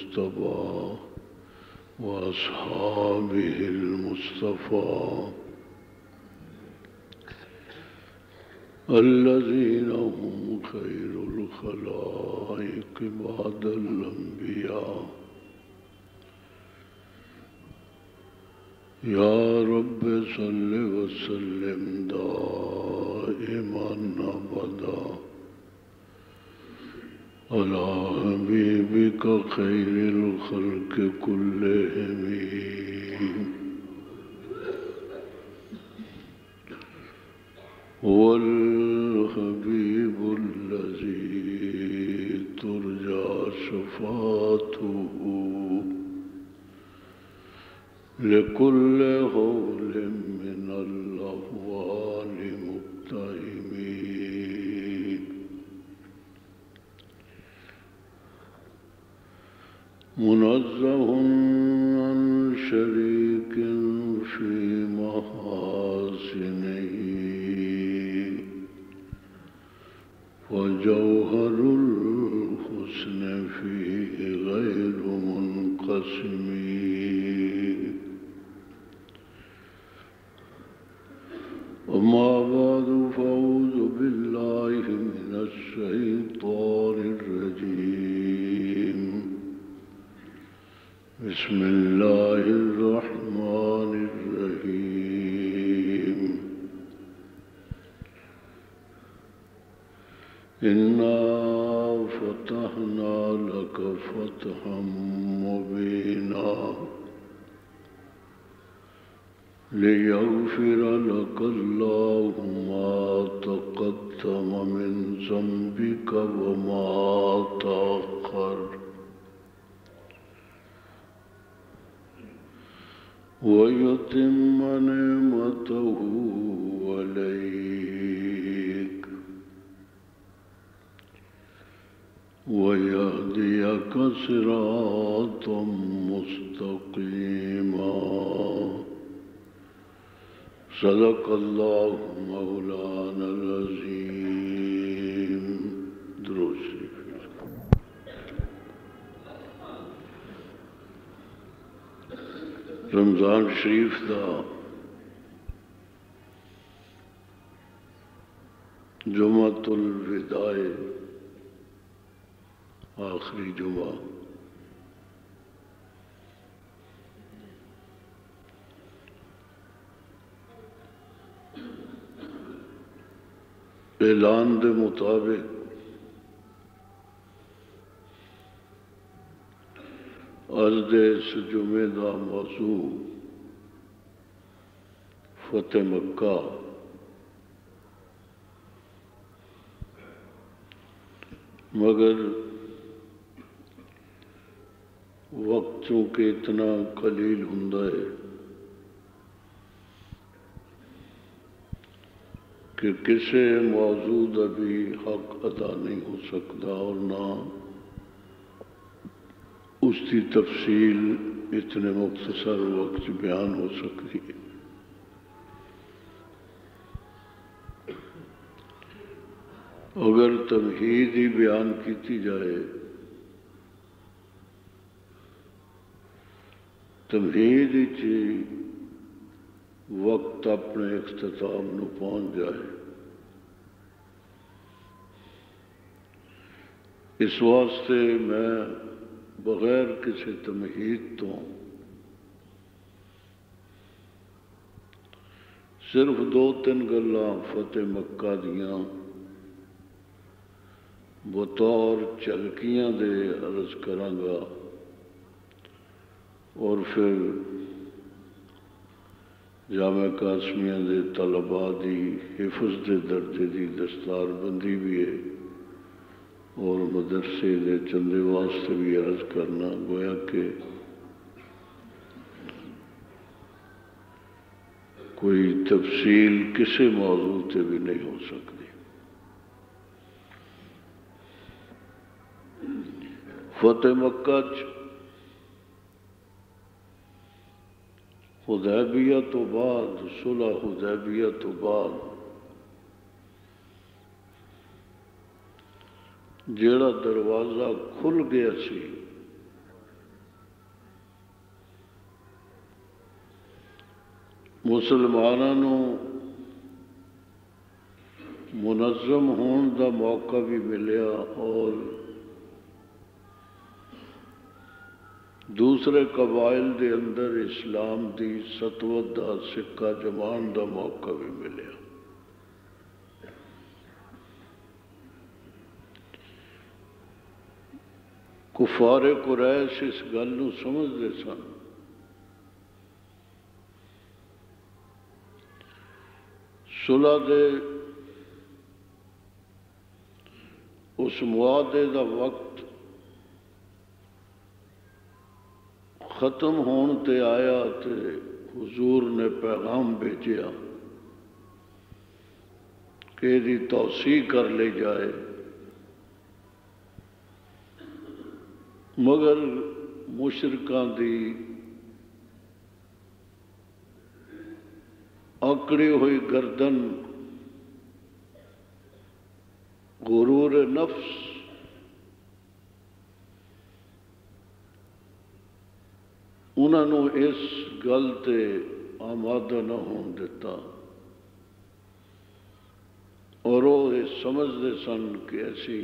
المجتبى وأصحابه المصطفى الذين هم خير الخلائق بعد الأنبياء. يا رب صل وسلم دائما أبدا على حبيبك خير الخلق كلهم هو الحبيب الذي ترجى شفاعته لكل هول من الأهوال مقتحمين. منزه عن شريك في محاسنه وجوهر الحسن فيه غير منقسم. أما بعد فأعوذ بالله من الشيطان الرجيم. بسم الله الرحمن الرحيم. إنا فتحنا لك فتحا مبينا ليغفر لك الله ما تقدم من ذنبك وما تأخر ويتم نعمته عليك ويهديك صراطا مستقيما. صدق الله مولانا العظيم. درود شریف. رمضان شریف دا جمعۃ الوداع آخری جمعہ اعلان دے مطابق آج دے اس جمعے دا موضوع فتح مکہ مگر وقت چونکہ اتنا قلیل ہوندا ہے کہ کسی موضوع دا بھی حق ادا نہیں ہو سکتا اور نہ اس کی تفصیل اتنے مختصر وقت بیان ہو سکتی ہے۔ اگر تمہید ہی بیان کیتی جائے، تمہید ہی وقت اپنے اختتام نو پہنچ جائے، اس واسطے میں بغیر کسی تمہید تو صرف 2-3 گلاں فتح مکہ دیاں بطور چلکیاں دے عرض کراں گا اور پھر جامع قاسمیہ دے طلباء دی حفظ دے درجے دی دستار بندی بھی ہے اور مدرسے دے چندے واسطے بھی عرض کرنا گویا کہ کوئی تفصیل کسی موضوع تے بھی نہیں ہو سکتی۔ فتح مکہ حدیبیہ تو بعد، صلح حدیبیہ تو بعد جیڑا دروازہ کھل گیا سی مسلمانوں منظم ہون دا موقع بھی ملیا اور دوسرے قبائل دے اندر اسلام دی سطوت دا سکہ جمان دا موقع بھی ملیا۔ کفار قریش اس گل نو سمجھتے سن صلح دے اس معاہدے دا وقت ختم ہون تے آیا تے حضور نے پیغام بھیجیا کہ یہ توسیع کر لی جائے، مگر مشرکاں دی اکڑی ہوئی گردن غرور نفس انہوں نے اس گل تے آمادہ نہ ہون دیتا اور وہ یہ سمجھتے سن کہ ایسی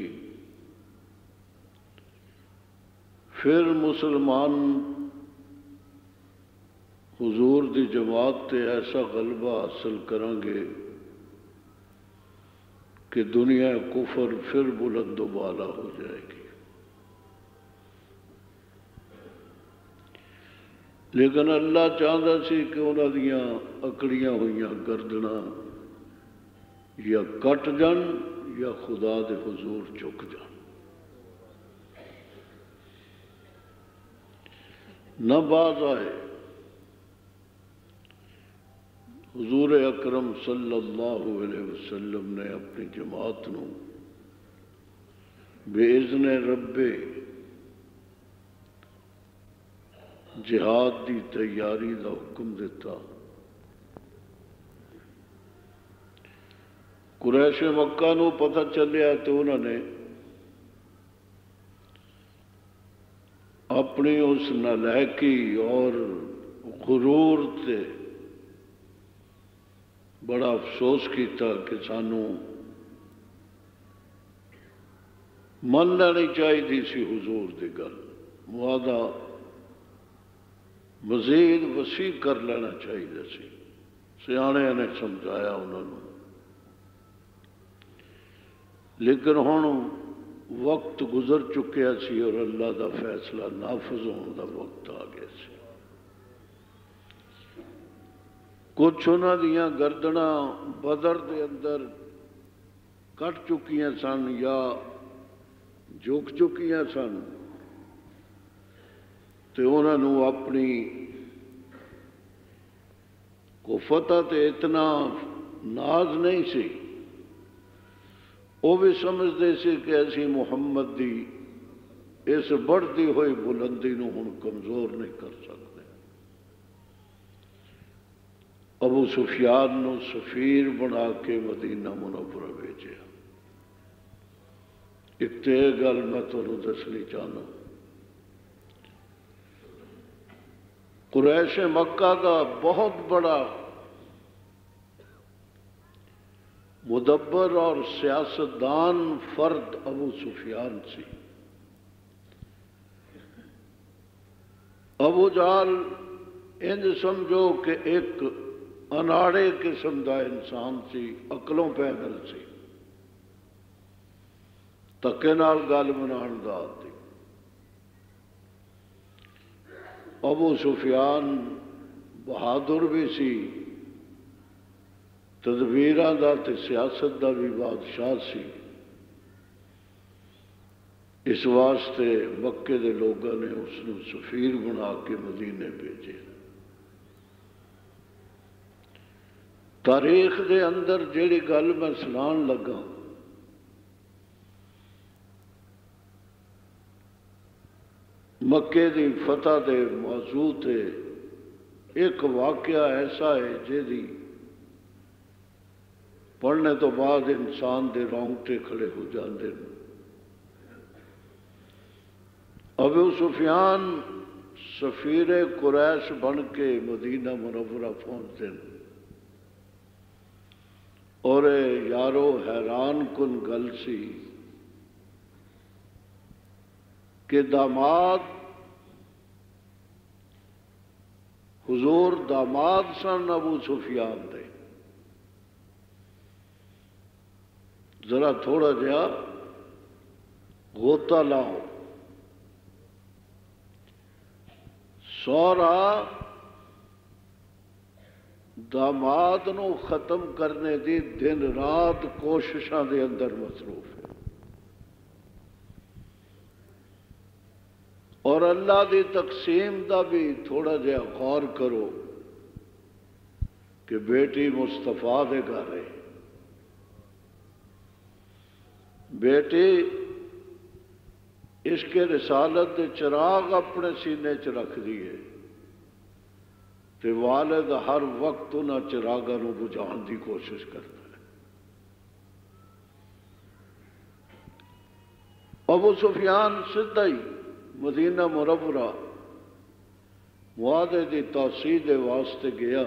پھر مسلمان حضور دی جماعت تے ایسا غلبہ حاصل کریں گے کہ دنیا کفر پھر بلند و بالا ہو جائے گی۔ لیکن اللہ چاہتا سی کہ انہاں دیاں اکڑیاں ہوئیاں گردناں یا کٹ جان یا خدا دے حضور چک جان، نہ باز آئے۔ حضور اکرم صلی اللہ علیہ وسلم نے اپنی جماعت نو بِإِذْنِ رَبِّ جہاد دی تیاری دا حکم دیتا۔ قریش مکہ نو پتہ چلیا تو انہوں نے اپنی اس نالائکی اور غرور تے بڑا افسوس کیتا کہ سانو من لینی چاہیے سی حضور دی گل، معاہدہ مزید وسیع کر لینا چاہیے سی۔ سیانے نے سمجھایا انہوں نے، لیکن ہن وقت گزر چکیا سی اور اللہ دا فیصلہ نافذ ہونے دا وقت آ گیا سی۔ کچھ انہاں دیاں گردناں بدر دے اندر کٹ چکیاں سن یا جھک چکیاں سن، تے انہاں نو اپنی کو فتح تے اتنا ناز نہیں سی، وہ بھی سمجھتے سی کہ اسی محمد دی اس بڑھتی ہوئی بلندی نو ہن کمزور نہیں کر سکتے۔ ابو سفیان نو سفیر بنا کے مدینہ منورہ بھیجیا۔ اتنے گل میں تمہیں دسنی چاہنا، قریش مکہ کا بہت بڑا مدبر اور سیاستدان فرد ابو سفیان سی۔ ابو جہل انج سمجھو کہ ایک اناڑے قسم دا انسان سی، عقلوں پیدل سی، تکے نال گل منان دا آتی۔ ابو سفیان بہادر بھی سی، تدبیراں دا تے سیاست دا بھی بادشاہ سی۔ اس واسطے مکے دے لوگوں نے اس نو سفیر بنا کے مدینے بھیجے۔ تاریخ دے اندر جیڑی گل میں سنان لگا، مکے دی فتح دے موضوع تے ایک واقعہ ایسا ہے جیدی پڑھنے تو بعد انسان دے رونگٹے کھڑے ہو جاندے ہیں۔ ابو سفیان سفیر قریش بن کے مدینہ منورہ پہنچتے ہیں۔ اور یارو حیران کن گل سی کہ داماد حضور داماد سن ابو سفیان دے، ذرا تھوڑا جہا غوطہ لاؤ، سورا داماد نو ختم کرنے دی دن رات کوششاں دے اندر مصروف ہے، اور اللہ دی تقسیم دا بھی تھوڑا جہا غور کرو کہ بیٹی مصطفیٰ دے گھر ہے، بیٹی عشق رسالت دے چراغ اپنے سینے چ رکھ دیے تے والد ہر وقت انہاں چراغاں نو بجھان دی کوشش کرتا ہے۔ ابو سفیان سدھا ہی مدینہ منورہ معاہدے دی توسیع دے واسطے گیا،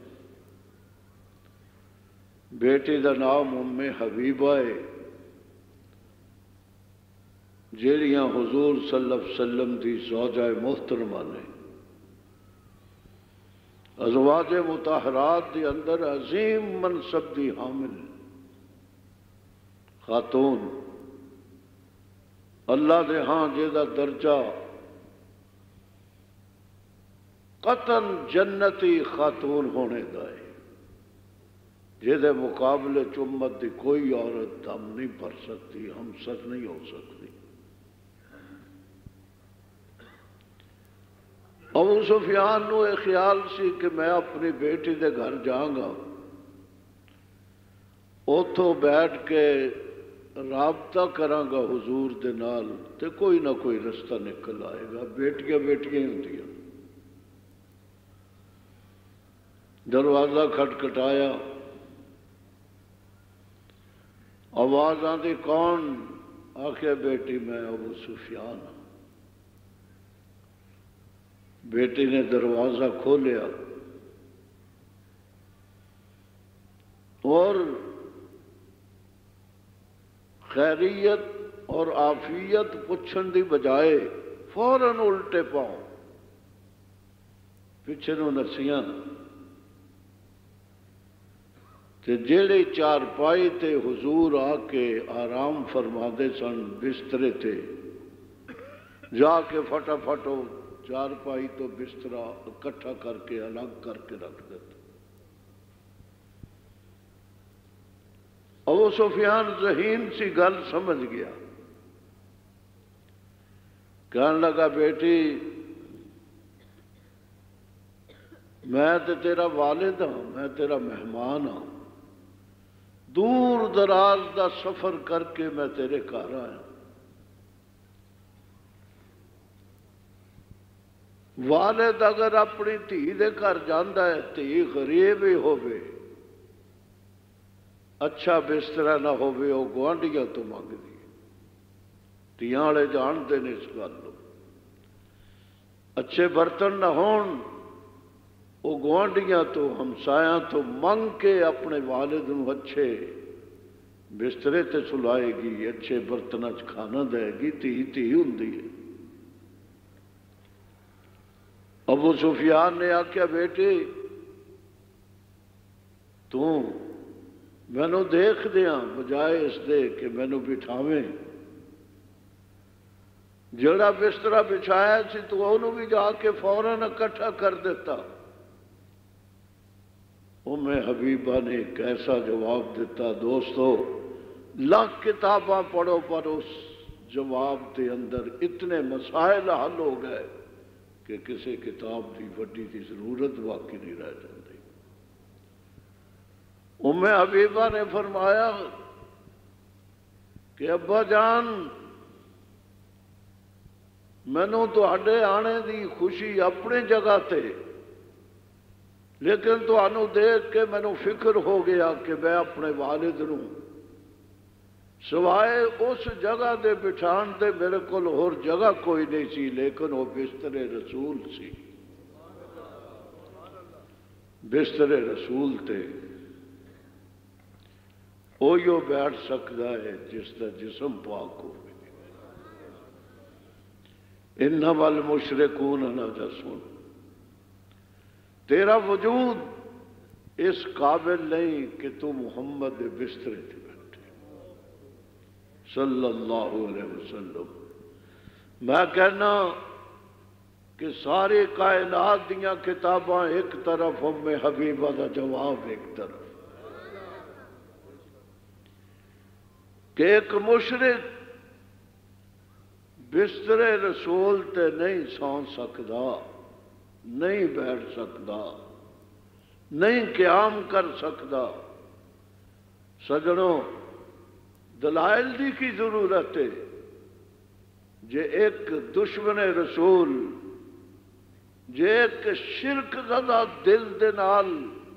بیٹی دا نام ام حبیبہ ہے، جیڑیاں حضور صلی اللہ علیہ وسلم دی زوجہ محترمہ نے، ازواج مطہرات دی اندر عظیم منصب دی حامل خاتون، اللہ دے ہاں جیدہ درجہ قطن جنتی خاتون ہونے دا ہے، جیدے مقابلے امت دی کوئی عورت دم نہیں بھر سکتی، ہم سر نہیں ہو سکتی۔ ابو سفیان نو ایک خیال سی کہ میں اپنی بیٹی دے گھر جاؤں گا، اتھوں بیٹھ کے رابطہ کراں گا حضور دے نال تے کوئی نہ کوئی رستہ نکل آئے گا، بیٹیاں بیٹیاں ہی ہوندیاں۔ دروازہ کھٹکھٹایا، آواز آندی کون؟ آخیا بیٹی میں ابو سفیان ہوں۔ بیٹی نے دروازہ کھولیا اور خیریت اور عافیت پوچھن دی بجائے فوراً الٹے پاؤں پیچھے نو نسیاں تے جیڑے چارپائی تے حضور آ کے آرام فرما دے سن بسترے تے جا کے فٹافٹ چارپائی تو بسترا اکٹھا کر کے الگ کر کے رکھ دیتا۔ ابو سفیان ذہین سی گل سمجھ گیا، کہنے لگا بیٹی میں تے تیرا والد ہوں، میں تیرا مہمان ہوں، دور دراز دا سفر کر کے میں تیرے گھر آیا، والد اگر اپنی دھی دے گھر جاندا ہے دھی غریب ہی ہووے، اچھا بسترا نہ ہووے وہ گوانڈیاں تو منگ دی، دھیاں والے جانتے نے اس گل نو، اچھے برتن نہ ہون وہ گوانڈیاں تو ہمسایاں تو منگ کے اپنے والد نو اچھے بسترے تے سلائے گی، اچھے برتناں چ کھانا دے گی، دھی دھی ہوندی ہے۔ ابو سفیان نے آخیا بیٹی تو مینو دیکھ دیاں بجائے اس دے کہ مینو بٹھاویں، جڑا بسترا بچھایا سی تو انہوں بھی جا کے فوراً اکٹھا کر دیتا۔ ام حبیبہ نے ایک ایسا جواب دیتا، دوستو لاکھ کتاباں پڑھو پر اس جواب کے اندر اتنے مسائل حل ہو گئے کہ کسی کتاب کی وڈی کی ضرورت باقی نہیں رہ جاتی۔ ام حبیبہ نے فرمایا کہ ابا جان مینو تواڈے آنے دی خوشی اپنی جگہ تے، لیکن تانوں دیکھ کے مینو فکر ہو گیا کہ میں اپنے والد نو سوائے اس جگہ دے بٹھان دے میرے کول اور جگہ کوئی نہیں سی، لیکن وہ بستر رسول سی، بستر رسول تے اوہیو بیٹھ سکتا ہے جس کا جسم پاک ہو. انما المشرکون نجس. تیرا وجود اس قابل نہیں کہ تو محمد بسترے تے بیٹھے صلی اللہ علیہ وسلم. میں کہنا کہ ساری کائنات دیاں کتاباں ایک طرف، ام حبیبہ دا جواب ایک طرف، کہ ایک مشرک بستر رسول تے نہیں سون سکدا، نہیں بیٹھ سکدا، نہیں قیام کر سکدا. سجنوں، دلائل دی کی ضرورت ہے. جے ایک دشمن رسول، جے ایک شرک زدہ دل دے نال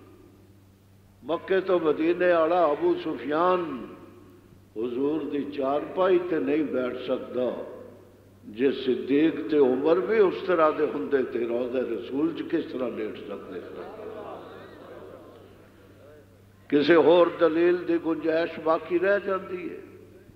مکے تو مدینے والا ابو سفیان حضور دی چارپائی تے نہیں بیٹھ سکدا، جے صدیق تے عمر بھی اس طرح دے ہوندے تے روضہ رسول چ کس طرح لیٹ سکتے ہیں؟ کسی اور دلیل دی گنجائش باقی رہ جاتی ہے؟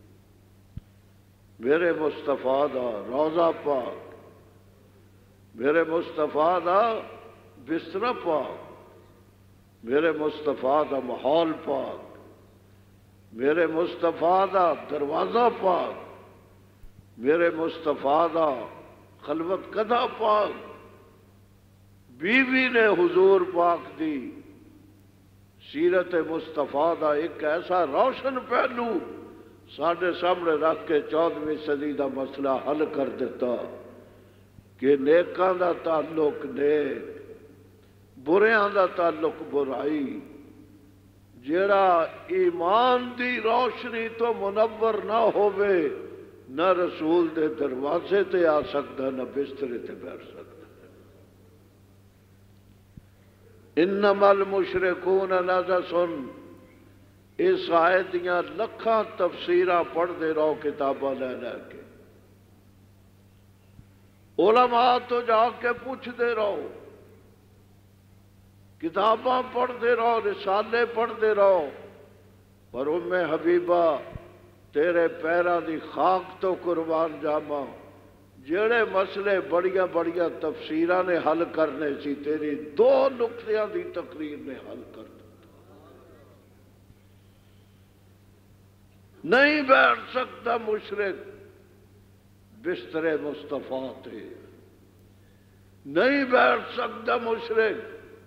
میرے مصطفیٰ دا روضہ پاک، میرے مصطفیٰ دا بستر پاک، میرے مصطفیٰ دا ماحول پاک، میرے مصطفیٰ دا دروازہ پاک، میرے مصطفیٰ دا خلوت قدہ پاک. بیوی نے حضور پاک دی سیرت مصطفیٰ دا ایک ایسا روشن پہلو ساڑھے سامنے رکھ کے 14ویں صدی دا مسئلہ حل کر دیتا کہ نیکاں دا تعلق نیک، بریاں دا تعلق برائی. جیڑا ایمان دی روشنی تو منور نہ ہوئے، نہ رسول دے دروازے تے آ سکتا، نہ بسترے تے بیٹھ سکتا. انما المشرکون نجس. اس آیت دیاں لکھاں تفسیراں پڑھ دے رہو کتاباں لے لے کے، علماء تو جا کے پوچھ دے رہو، کتاباں پڑھ دے رہو، رسالے پڑھ دے رہو. پر ام حبیبہ تیرے پیرا دی خاک تو قربان جاواں، جڑے مسئلے بڑیاں بڑیاں تفسیراں نے حل کرنے سی، تیری 2 نقطیاں دی تقریر نے حل کر دیتا. نہیں بیٹھ سکتا مشرک بستر مصطفیٰ تے، نہیں بیٹھ سکتا مشرک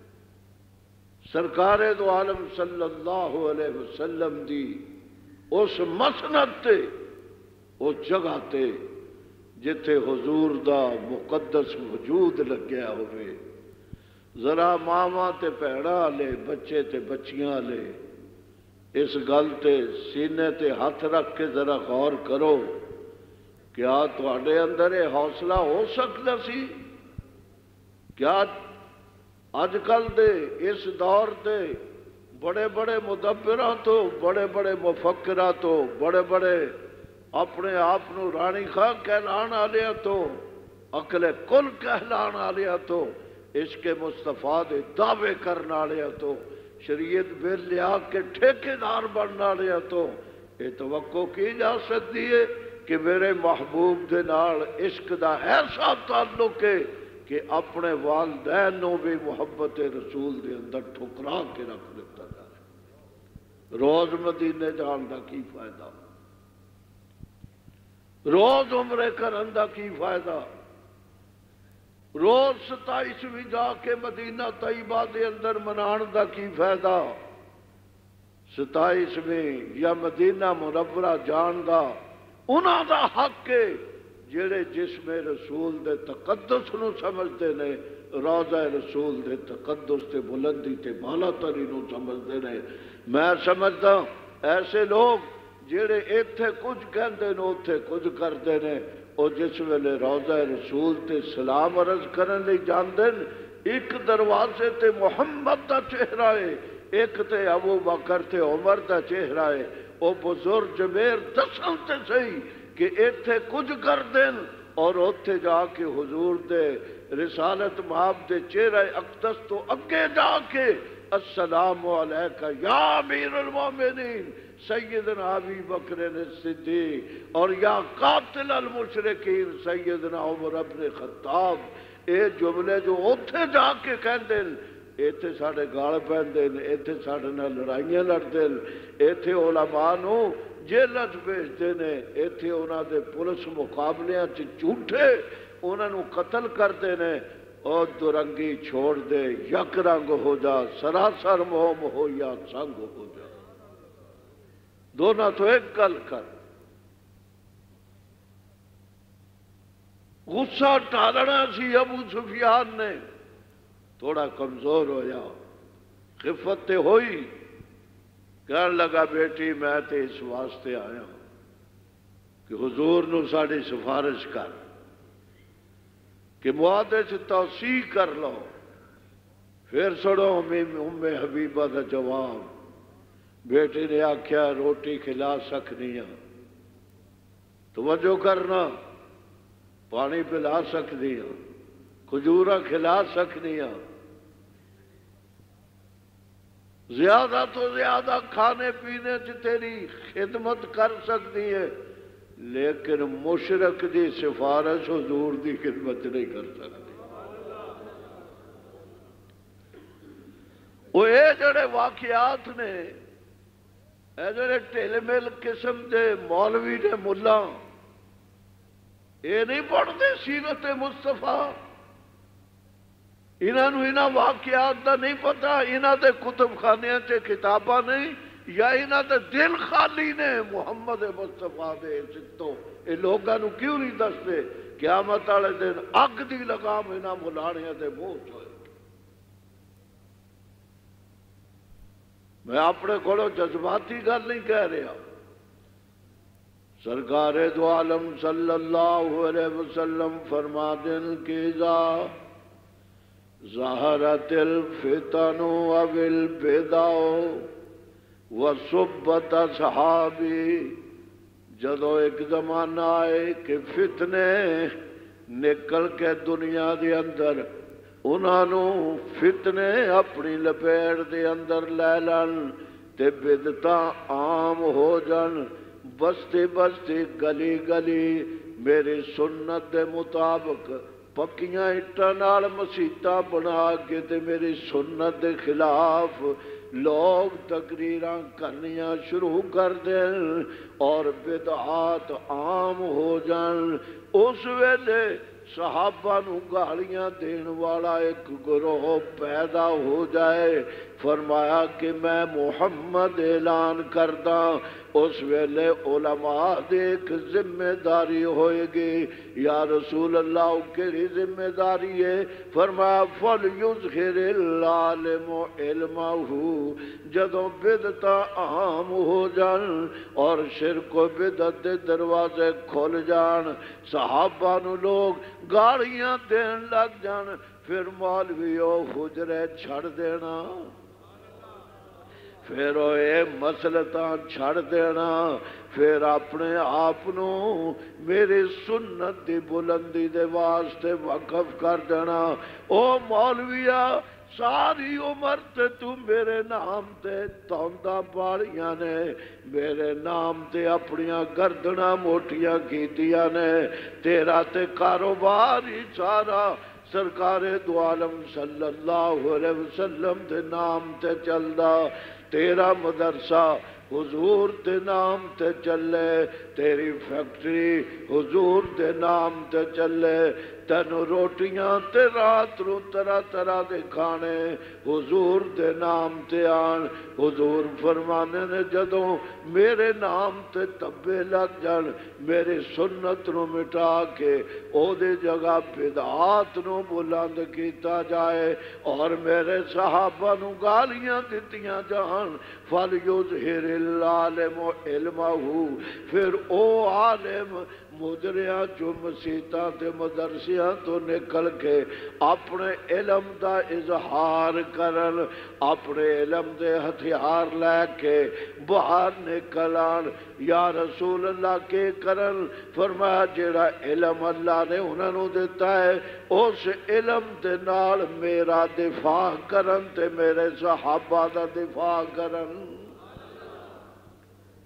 سرکار دو عالم صلی اللہ علیہ وسلم دی اس مسند تے، اس جگہ تے جتھے حضور دا مقدس وجود لگیا ہوئے. ذرا ماواں تے بھیڑاں لے، بچے تے بچیاں لے، اس گل تے سینے تے ہاتھ رکھ کے ذرا غور کرو. کیا تواڈے اندر یہ حوصلہ ہو سکتا سی؟ کیا اج کل دے اس دور دے بڑے بڑے مدبراں تو، بڑے بڑے مفکراں تو، بڑے بڑے اپنے آپ نو رانی خاں کہلان والے تو، عقل کل کہلان والے تو، عشق مصطفیٰ دے دعوے کرنے والے تو، شریعت بے لیا کے ٹھیکیدار بننے والے تو، یہ توقع کی جا سکتی ہے کہ میرے محبوب دے نال عشق دا ایسا تعلق ہے کہ اپنے والدین نو بھی محبت رسول دے اندر ٹھکرا کے رکھ دیتا ہے. روز مدینے جان دا کی فائدہ؟ روز عمرے کرن دا کی فائدہ؟ روز 27ویں جا کے مدینہ طیبہ دے اندر منان دا کی فائدہ؟ 27ویں یا مدینہ منورہ جان دا انہاں دا حق ہے جڑے جسم رسول دے تقدس نو سمجھتے نے، روضہ رسول دے تقدس تے بلندی تے بالا تری نو سمجھتے نے. میں سمجھتا ایسے لوگ جڑے ایتھے کچھ کہندے نے اوتھے کچھ کردے نے، او جس ویلے روضہ رسول تے سلام عرض کرن لئی جاندے نے، ایک دروازے تے محمد دا چہرہ ہے، ایک تے ابو بکر تے عمر دا چہرہ ہے. او بزرگ جمیر دسن تے صحیح کہ ایتھے کچھ کر دین اور اوتھے جا کے حضور دے رسالت مآب دے چہرہ اقدس تو اگے جا کے السلام علیکہ یا امیر المومنین سیدنا ابی بکر صدیق، اور یا قاتل المشرکین سیدنا عمر بن خطاب۔ اے جملے جو اتھے جا کے کہندے ایتھے ساڑے گال پہندے، ایتھے ساڑے نال لڑائیاں لڑتے، ایتھے علماء نو جیلت بھیجتے ہیں، ایتھے انہاں دے پولیس مقابلیاں جھوٹے انہاں نو قتل کرتے ہیں۔ اور دو رنگی چھوڑ دے، یک رنگ ہو جا، سراسر موم ہو یا سنگ ہو جا، دونوں تو ایک گل کر۔ غصہ ٹالنا سی ابو سفیان نے، تھوڑا کمزور ہویا، خفت تے ہوئی، کہنے لگا بیٹی میں تے اس واسطے آیا کہ حضور نو ساڑی سفارش کر کہ معاہدے سے توسیع کر لو۔ پھر سنو ام حبیبہ کا جواب، بیٹی نے آکھیا روٹی کھلا سکنی ہاں، توجہ کرنا، پانی پلا سکنی ہاں، کھجورا کھلا سکنی ہاں، زیادہ تو زیادہ کھانے پینے سے تیری خدمت کر سکتی ہے، لیکن مشرک دی سفارش حضور دی خدمت نہیں کر سکتی۔ وہ اے جڑے واقعات نے، اے جڑے ٹھل مل قسم دے مولوی نے ملا، اے نہیں پڑھتے سیرت مصطفیٰ، انہاں واقعات دا نہیں پتا، انہاں دے کتب خانیاں چے کتاباں نہیں، یا انہاں دے دل خالی نے محمد مصطفیٰ دے عزتوں۔ اے لوگاں نو کیوں نہیں دستے؟ قیامت والے دن اگ دی لگام انہاں ملانیاں دے منہ چ ہوئے۔ میں اپنے کولوں جذباتی گل نہیں کہہ رہا، سرکار دو عالم صلی اللہ علیہ وسلم فرما دن کہ اذا ظہرت الفتن او البدع وصبت اصحابی، جدو ایک زمانہ آئے کہ فتنے نکل کے دنیا دے اندر، انہوں فتنے اپنی لپیٹ دے اندر لے لن تے بدعتاں عام ہو جن، بستی بستی گلی گلی میری سنت دے مطابق پکیاں اٹاں نال مسیتاں بنا کے تے میری سنت دے خلاف لوگ تقریراں کرنیاں شروع کر دیں اور بدعات عام ہو جان۔ اس ویلے صحابہ نو گالیاں دین والا ایک گروہ پیدا ہو جائے، فرمایا کہ میں محمد اعلان کردہ، اس ویلے علماء دے ایک ذمہ داری ہوئے گی۔ یا رسول اللہ کیڑی ذمہ داری ہے؟ فرمایا فَلْيُظْهِرِ الْعَالِمُ عِلْمَهُ، جدوں بدعتاں عام ہو جان اور شرک و بدعت دے دروازے کھل جان، صحابہ نو لوگ گالیاں دین لگ جان، پھر مولویو حجرے چھڑ دینا، پھر اے مسلطاں چھڑ دینا، پھر اپنے آپنو میری سنت دی بلندی دے واسطے وقف کر دینا۔ او مولویا ساری عمر تے تو میرے نام تے توندہ پاڑیاں نے، میرے نام تے اپنیاں گردناں موٹیاں کیتیاں نے، تیرا تے کاروبار ہی سارا سرکار دو عالم صلی اللہ علیہ وسلم دے نام تے چلدا، تیرا مدرسہ حضور دے نام تے چلے، تیری فیکٹری حضور دے نام تے چلے، تینو روٹیاں تے رات رو طرح طرح دے کھانے حضور دے نام تے آن۔ حضور فرمانے نے جدوں میرے نام تے تبے لگ جان، میری سنت نو مٹا کے او دے جگہ بدعات نو بلند کیتا جائے اور میرے صحابہ نو گالیاں دتیاں جان، فَلْيُظْهِرِ الْعَالِمُ عِلْمَهُ، پھر او عالم مدریاں جو مسیتاں تے مدرسیاں تو نکل کے اپنے علم دا اظہار کرن، اپنے علم دے ہتھیار لے کے باہر نکلان۔ یا رسول اللہ کے کرن؟ فرمایا جیڑا علم اللہ نے انہوں نے دیتا ہے اس علم دے نال میرا دفاع کرن تے میرے صحابہ دا دفاع کرن۔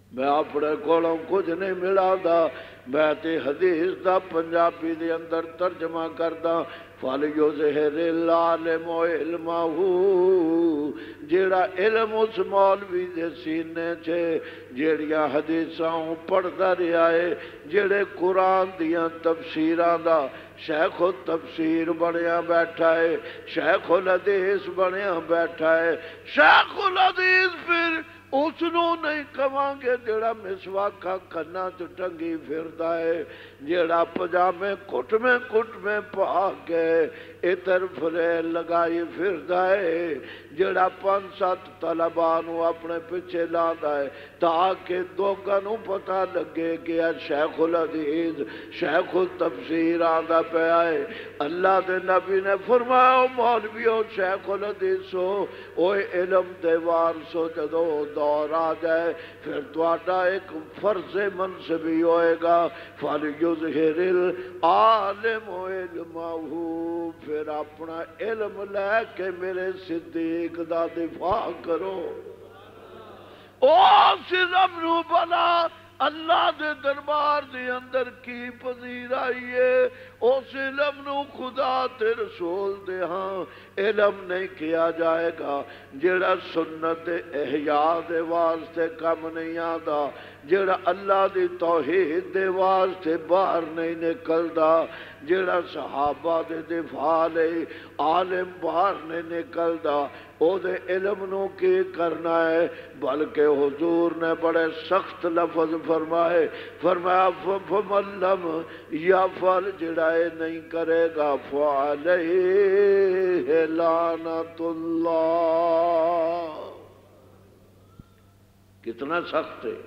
میں اپنے کولوں کچھ نہیں ملا دا، میں تے حدیث دا پنجابی دے اندر ترجمہ کردا فَلْيُظْهِرِ الْعَالِمُ عِلْمَهُ، جیڑا علم اس مولوی دے سینے چھے جیڑیاں حدیثاں پڑھدا رہا ہے، جیڑے قرآن دیاں تفسیراں دا شیخ التفسیر بنیا بیٹھا ہے، شیخ الحدیث بنیا بیٹھا ہے۔ شیخ الحدیث پھر اس نو نہیں کہاں گے جڑا مسواکا کنا چ ٹنگی پھردا ہے، جڑا پجامے کٹ میں پا کے اتر فریل لگائی پھردا ہے، جڑا 5-7 طلباء نو اپنے پیچھے لاندا ہے تاکہ دوگا نو پتہ لگے کہ شیخ الحدیث شیخ التفسیر آندا پیا ہے۔ اللہ دے نبی نے فرمایا مولویو شیخ الحدیث ہو، اوے علم دے وارثو، جدو دور آ جائے پھر تواڈا ایک فرض منصبی ہوئے گا فَلْيُظْهِرِ الْعَالِمُ عِلْمَهُ، پھر اپنا علم لے کے میرے صدیق دا دفاع کرو۔ او علم نو بنا اللہ دے دربار دے اندر کی پذیر آئیے، اس علم نو خدا تے رسول دے ہاں علم نہیں کیا جائے گا جڑا سنت احیاء دے واسطے کم نہیں آتا، جڑا اللہ دی توحید دے واسطے باہر نہیں نکلدا، جڑا صحابہ دے دفاع لے عالم باہر نہیں نکلدا، او دے علم نو کی کرنا ہے۔ بلکہ حضور نے بڑے سخت لفظ فرمایا فَمَن لَّمْ يَفْعَلْ، جڑا نہیں کرے گا فَعَلَيْهِ لَعْنَةُ اللَّهِ، کتنا سخت ہے۔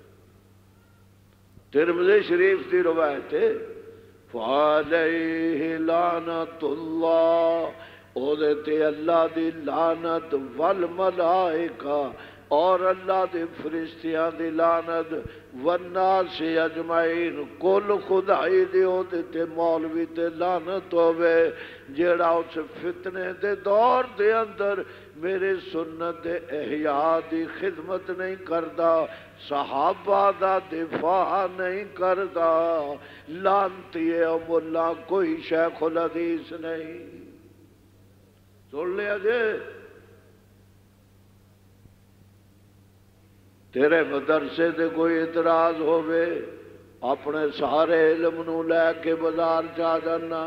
ترمذی شریف کی روایت ہے فَعَلَيْهِ لَعْنَةُ اللَّهِ، او دیتے اللہ دی لعنت والملائکہ، اور اللہ دے فرشتیاں دی لعنت والناس اجمعین، کل خدائی دی ہو دیتے مولوی تے لعنت ہوئے جیڑا اس فتنے دے دور دے اندر میرے سنت احیاء دی خدمت نہیں کردا، صحابہ دا دفاع نہیں کردا، لعنتی مولا کوئی شیخ الحدیث نہیں۔ سن لیا جے تیرے مدرسے دے کوئی اعتراض ہوئے اپنے سارے علم نو لے کے بازار جا جانا،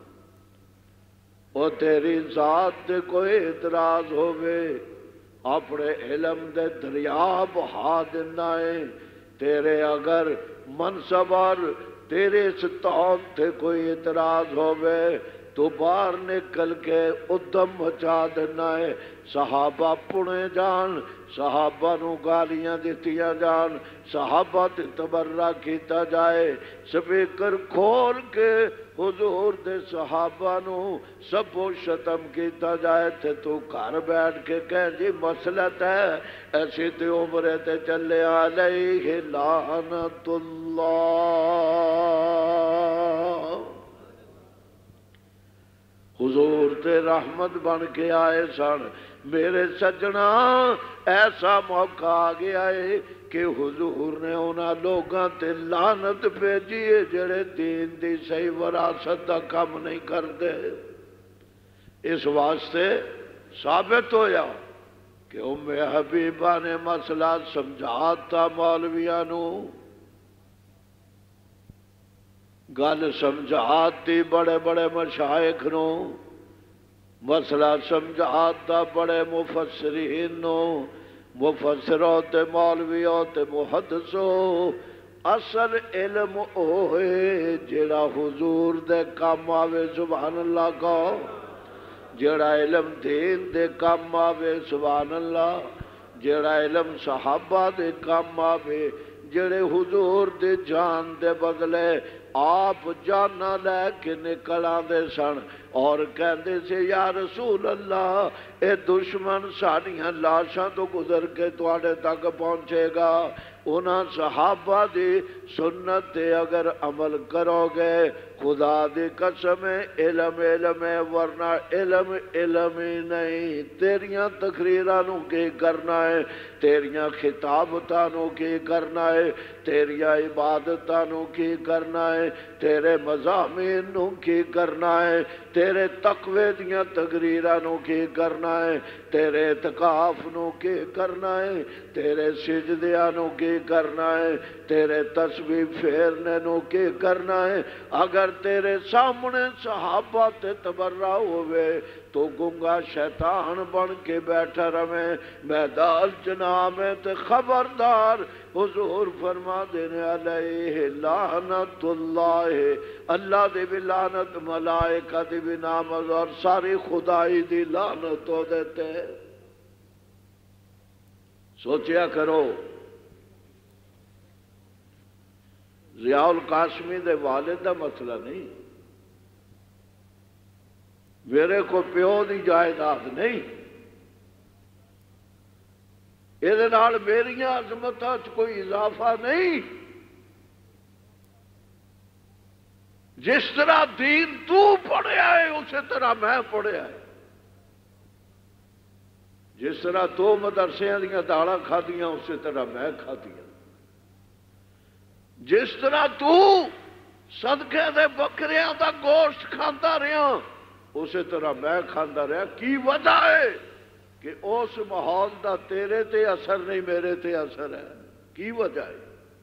او تیری ذات دے کوئی اعتراض ہوئے اپنے علم دے دریا بہا دینا ہے، تیرے اگر منصب اور تیرے ستون تے کوئی اعتراض ہوئے تو باہر نکل کے ادم مچا دینا ہے، صحابہ پڑے جان، صحابہ نو گالیاں دیتیاں جان، صحابہ تے تبرہ کیتا جائے، سپیکر کھول کے حضور دے صحابہ نو سب و شتم کیتا جائے تھے، تو گھر بیٹھ کے کہیں جی مسلط ہے، ایسی تے عمرے تے چلے علیہ لعنت اللہ۔ حضور تے رحمت بن کے آئے سن، میرے سجنا ایسا موقع آ گیا ہے کہ حضور نے انہاں لوگاں تے لعنت بھیجی ہے جڑے دین دی صحیح وراثت دا کم نہیں کردے۔ اس واسطے ثابت ہویا کہ ام حبیبہ نے مسئلہ سمجھاتا مولویاں نو، گل سمجھاتی بڑے بڑے مشائخ نو، مسئلہ سمجھاتا بڑے مفسرین نو، مفسروں تے مولویوں تے محدثوں، اصل علم اوہے جڑا حضور دے کام آوے سبحان اللہ کو، جڑا علم دین دے کام آوے سبحان اللہ، جڑا علم صحابہ دے کام آوے، جڑے حضور دے جان دے بدلے آپ جانا لے کے نکل آندے سن اور کہندے سے یا رسول اللہ اے دشمن ساڑیاں لاشاں تو گزر کے تواڈے تک پہنچے گا۔ انہاں صحابہ دی سنت تے اگر عمل کرو گے خدا دی قسم علم علم ہے، ورنہ علم علم ہی نہیں۔ تیریاں تقریراں نو کی کرنا ہے، تیریاں خطابتاں نو کی کرنا ہے، تیریاں عبادتاں نو کی کرنا ہے، تیرے مضامین نو کی کرنا ہے، تیرے تقوی دیاں تقریراں نو کی کرنا ہے، تیرے اعتکاف نو کی کرنا ہے، تیرے سجدیاں نو کی کرنا ہے، تیرے تسبیح پھیرنے نو کی کرنا ہے۔ اگر تیرے سامنے صحابہ تے تبرہ ہوئے تو گنگا شیطان بن کے بیٹھا رہے میدان جناب میں تے خبردار۔ حضور فرما دینے علیہ لعنت اللہ، اللہ دی بھی لعنت، ملائکہ دی بھی نامت، اور ساری خدائی دی لعنت ہو دیتے۔ سوچیا کرو، ضیاء القاسمی دے والد دا مسئلہ نہیں، میرے کو پیو دی جائیداد نہیں، یہ نال میریاں عظمتاں چ کوئی اضافہ نہیں۔ جس طرح دین تو پڑھیا ہے اسی طرح میں پڑھیا ہے، جس طرح تو مدرسیاں دیاں داڑاں کھادیاں اسی طرح میں کھادیاں، جس طرح تو صدقے دے بکریاں دا گوشت کھاندا رہا اسی طرح میں کھاندا رہا۔ کی وجہ ہے کہ اس ماحول دا تیرے تے اثر نہیں، میرے تے اثر ہے۔ کی وجہ ہے؟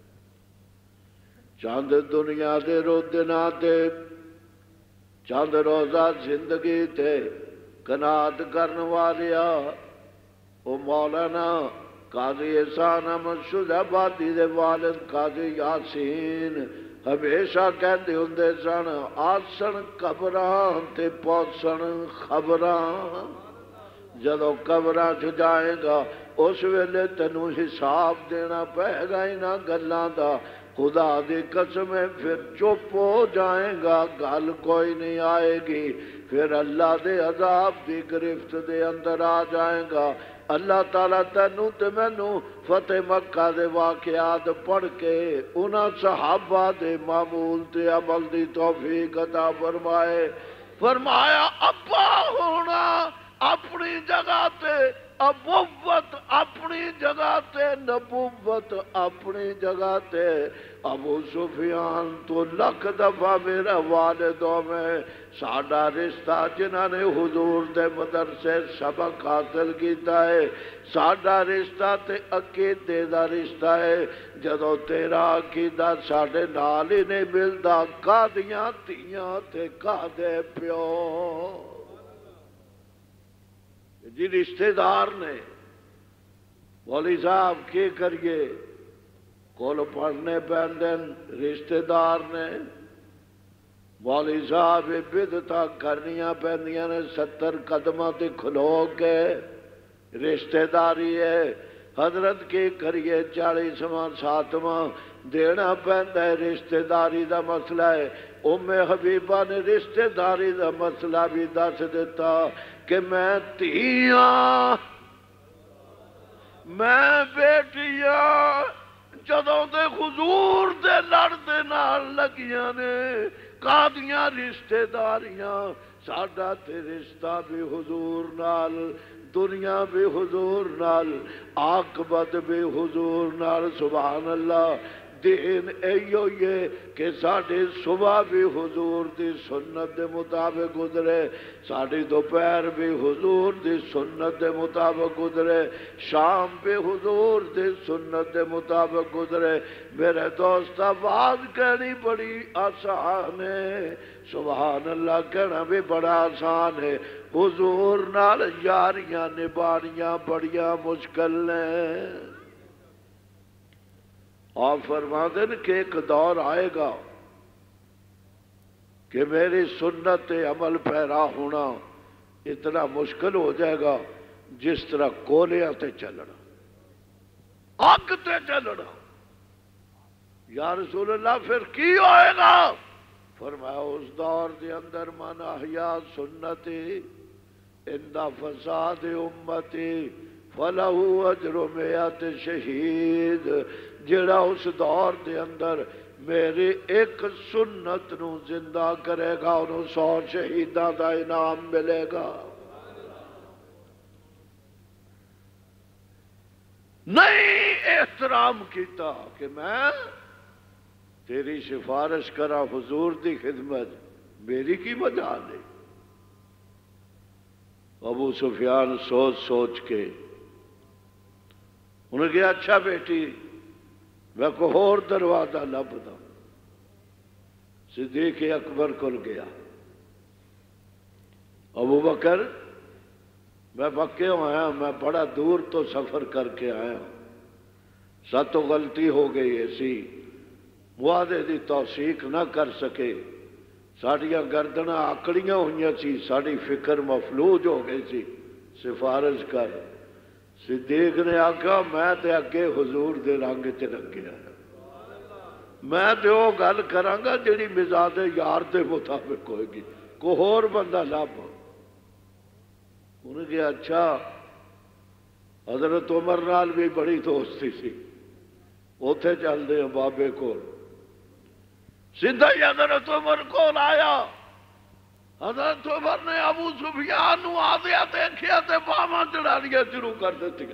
چاند دنیا دے رودنا تے چاند روزہ زندگی تے قناعت کرن والیا او مولانا قاضی احسان احمد شجاع آبادی دے والد قاضی یاسین ہمیشہ کہندے ہوندے سن، آسن قبراں تے پوسن خبراں، جدو قبراں چ جائے گا اس ویلے تینوں حساب دینا پائے گا انہاں گلاں دا۔ خدا دی قسم ہے پھر چپ ہو جائے گا، گل کوئی نہیں آئے گی، پھر اللہ دے عذاب دی گرفت دے اندر آ جائے گا۔ اللہ تعالیٰ تینوں تے مینوں فتح مکہ دے واقعات پڑھ کے انہاں صحابہ دے معمول تے عمل دی توفیق عطا فرمائے۔ فرمایا ابا ہونا اپنی جگہ تے، ابوت اپنی جگہ تے، نبوت اپنی جگہ تے۔ ابو سفیان تو لکھ دفعہ میرا والدوں میں ساڈا رشتہ جنہاں نے حضور دے مدرسے سبق حاصل کیتا ہے، ساڈا رشتہ تے عقیدے دا رشتہ ہے۔ جدو تیرا عقیدہ ساڈے نال ہی نہیں ملدا، کادیاں تیاں تے کادے پیو جی رشتہ دار نے۔ مولوی صاحب کی کریے، کول پڑھنے پیندن رشتہ دار نے، مولوی صاحب بدعتاں کرنیاں پیندیاں نے، 70 قدماں تے کھلو کے رشتہ داری ہے۔ حضرت کی کریے 40واں 7واں دینا پیندا ہے، رشتہ داری دا مسئلہ ہے۔ ام حبیبہ نے رشتہ داری دا مسئلہ بھی دس دیتا کہ میں تیاں میں بیٹیاں جدوں دے حضور دے لڑ دے نال لگیاں نے، کادیاں رشتہ داریاں، ساڈا تے رشتہ بھی حضور نال، دنیا بھی حضور نال، عاقبت بھی حضور نال۔ سبحان اللہ۔ دین ایو یہ کہ ساڑھے صبح بھی حضور دی سنت دے مطابق گزرے، ساڑھے دوپہر بھی حضور دی سنت دے مطابق گزرے، شام بھی حضور دی سنت دے مطابق گزرے۔ میرے دوست آواز کہنی بڑی آسان ہے، سبحان اللہ کہنا بھی بڑا آسان ہے، حضور نال یاریاں نبھانیاں بڑیاں مشکل ہیں۔ آپ فرما دیں کہ ایک دور آئے گا کہ میری سنت عمل پیرا ہونا اتنا مشکل ہو جائے گا جس طرح کولیاں تے چلنا، آگ تے چلنا۔ یا رسول اللہ پھر کی ہوئے گا؟ فرمایا اس دور دے اندر من احیا سنتی عند فساد امتی فلہ اجر 100 شہید۔ جڑا اس دور دے اندر میری ایک سنت نو زندہ کرے گا انہوں 100 شہیداں دا انعام ملے گا. نہیں احترام کیتا کہ میں تیری سفارش کرا حضور دی خدمت، میری کی وجہ نہیں. ابو سفیان سوچ سوچ کے انہوں نے کہا اچھا بیٹی میں کو اور دروازہ لبدا. صدیق اکبر کل گیا. ابو بکر میں پکے آیا، میں بڑا دور تو سفر کر کے آیا، ساتوں غلطی ہو گئی ایسی معاہدے دی توثیق نہ کر سکے، ساڑیاں گردناں آکڑیاں ہوئیاں سی، ساڑی فکر مفلوج ہو گئی سی، سفارش کر. صدیق نے آکھا میں تے اگے حضور دے رنگ چ رنگیا، میں تے وہ گل کرانگا جڑی مزاج یار دے مطابق ہوئے گی، کوئی اور بندہ لب. انہوں نے کہا اچھا. حضرت عمر نال بھی بڑی دوستی سی، اوتھے چل دے بابے کو. سیدھا ہی حضرت عمر کو آیا. حضرت عمر نے ابو سفیان نو آدھیا دیکھیا تے باواں چڑھانیاں شروع کر دیتی.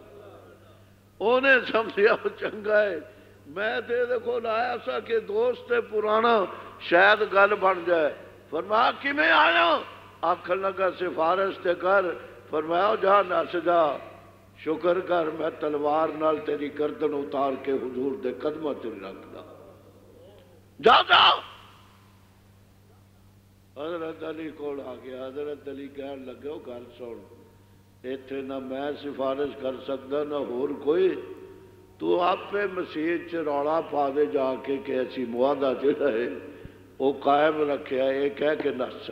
انہیں سمجھیا چنگا ہے، میں تے دیکھو لایا سا کہ دوست پرانا شاید گل بن جائے. فرمایا کہ میں آیا؟ آکھن لگا سفارش تے کر. فرمایا جا نس جا، شکر کر میں تلوار نال تیری گردن اتار کے حضور دے قدمہ تے رکھ دا. جا جا. حضرت علی کول آ گیا. حضرت علی کہن لگے وہ گل سن، ایتھے نہ میں سفارش کر سکتا نہ ہور کوئی، تو آپ پہ مسیح چ روڑا پا دے جا کے کہ ایسی معاہدہ جڑا ہے وہ قائم رکھیا ہے، یہ کہہ کے نسا.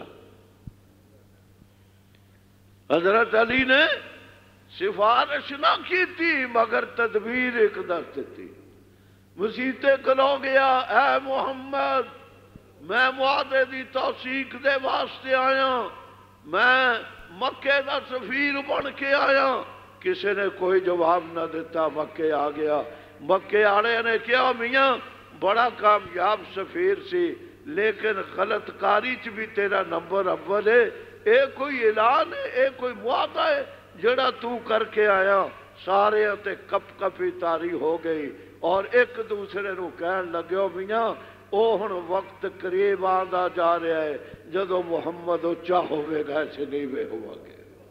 حضرت علی نے سفارش نہ کی تھی مگر تدبیر ایک دس دیتی. مسیح کلو گیا، اے محمد میں معاہدے دی توثیق دے واسطے آیا، میں مکے دا سفیر بن کے آیا. کسی نے کوئی جواب نہ دیتا. مکے آ گیا. مکے آنے نے کیا میاں بڑا کامیاب سفیر سی لیکن غلط کاری چ بھی تیرا نمبر اول ہے. اے کوئی اعلان ہے، اے کوئی معاہدہ ہے جڑا تو کر کے آیا. سارے تے کپ کپی تاری ہو گئی اور ایک دوسرے نو کہن لگے میاں او ہن وقت قریب آندا جا رہا ہے جدو محمد اچا ہوئے گا ایسے نہیں وے ہوا گے.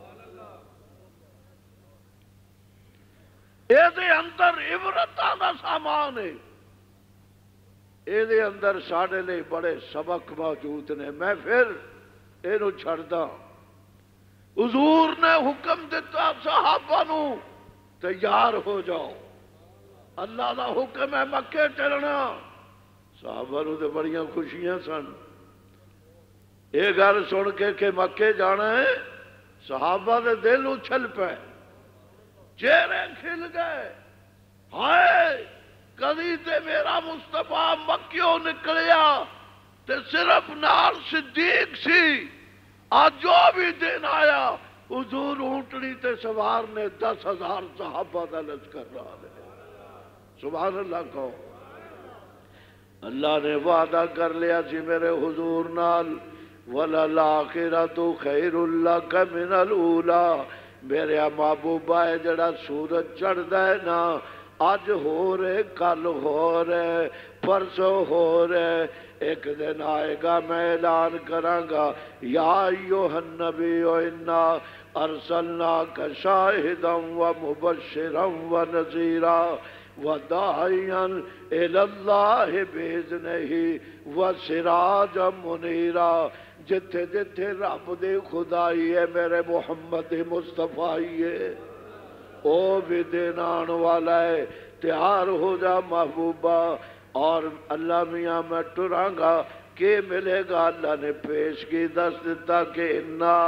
اے دے اندر عبرتاں دا سامان ہے، اے دے اندر ساڑے لئے بڑے سبق موجود نے. میں پھر اینو چھڑدا. حضور نے حکم دیتا صحابہ نو تیار ہو جاؤ، اللہ دا حکم ہے مکے چلنا. صحابہ نو تے بڑیاں خوشیاں سن. یہ گل سن کے کہ مکے جانا ہے صحابہ دے دل اچھل پے، چہرے کھل گئے. ہائے کدی تے میرا مصطفیٰ مکیوں نکلیا تے صرف نال صدیق سی، آج جو بھی دن آیا حضور اونٹنی تے سوار نے 10,000 صحابہ دا لشکر رہا ہے. سبحان اللہ کہو. اللہ نے وعدہ کر لیا سی میرے حضور نال، وَلَلْآخِرَةُ خَيْرٌ لَكَ مِنَ الْأُولَىٰ. میرے محبوبہ ہے جڑا سورج چڑھدا ہے نا، آج ہو رہے کل ہو رہے پرسوں ہو رہے، ایک دن آئے گا میں اعلان کراں گا یا ایھا النبی انا ارسلناک شاہدا ومبشرا ونذیرا وداعیا الی اللہ باذنہ وسراجا منیرا. جتھے جتھے رب دی خدائی ہے میرے محمد مصطفی ہے، او بھی دن آن والا ہے. تیار ہو جا محبوبہ. اور اللہ میاں میں ٹراں گا کہ ملے گا. اللہ نے پیش کی دس دیتا کہ انا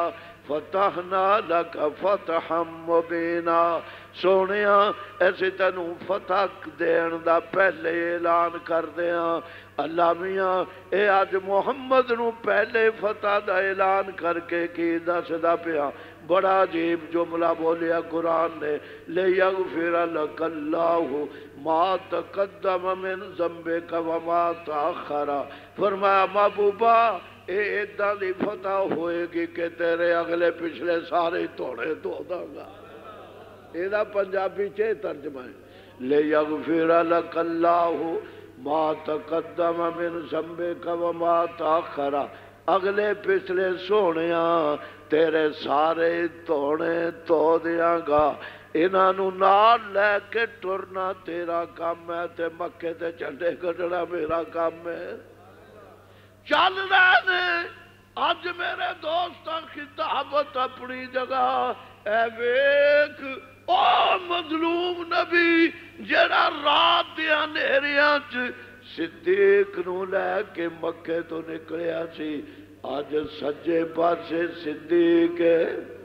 فتحنا لک فتحا مبینا، سونیا ایسے تینوں فتح دین دا پہلے اعلان کر دیاں۔ اللہ میاں اے آج محمد نو پہلے فتح دا اعلان کر کے کی دسدا پیا۔ بڑا عجیب جملہ بولیا قرآن نے، لِیَغْفِرَ لَكَ اللَّهُ مَا تَقَدَّمَ مِن ذَنبِكَ وَمَا تَأَخَّرَ۔ فرمایا محبوبہ اے ادھا دی فتح ہوئے گی کہ تیرے اگلے پچھلے سارے توڑے دھو دا گا۔ ایدہ پنجابی چھے ترجمہ ہے، لِیَغْفِرَ لَكَ اللَّهُ مَا تَقَدَّمَ مِن ذَنبِكَ وَمَا تَأَخَّرَ، اگلے پچھلے سونیاں تیرے سارے توڑے تو دیاں گا۔ انہاں نال لے کے ٹرنا تیرا کام ہے تے مکے تے جھنڈے کٹنا میرا کام ہے۔ چل رہے نے آج میرے دوستاں خطابت اپنی جگہ، اے ویک او مظلوم نبی جڑا رات دیاں نیریاں صدیق نو لے کے مکے تو نکلیا سی، آج سجے پاسے صدیق ہے،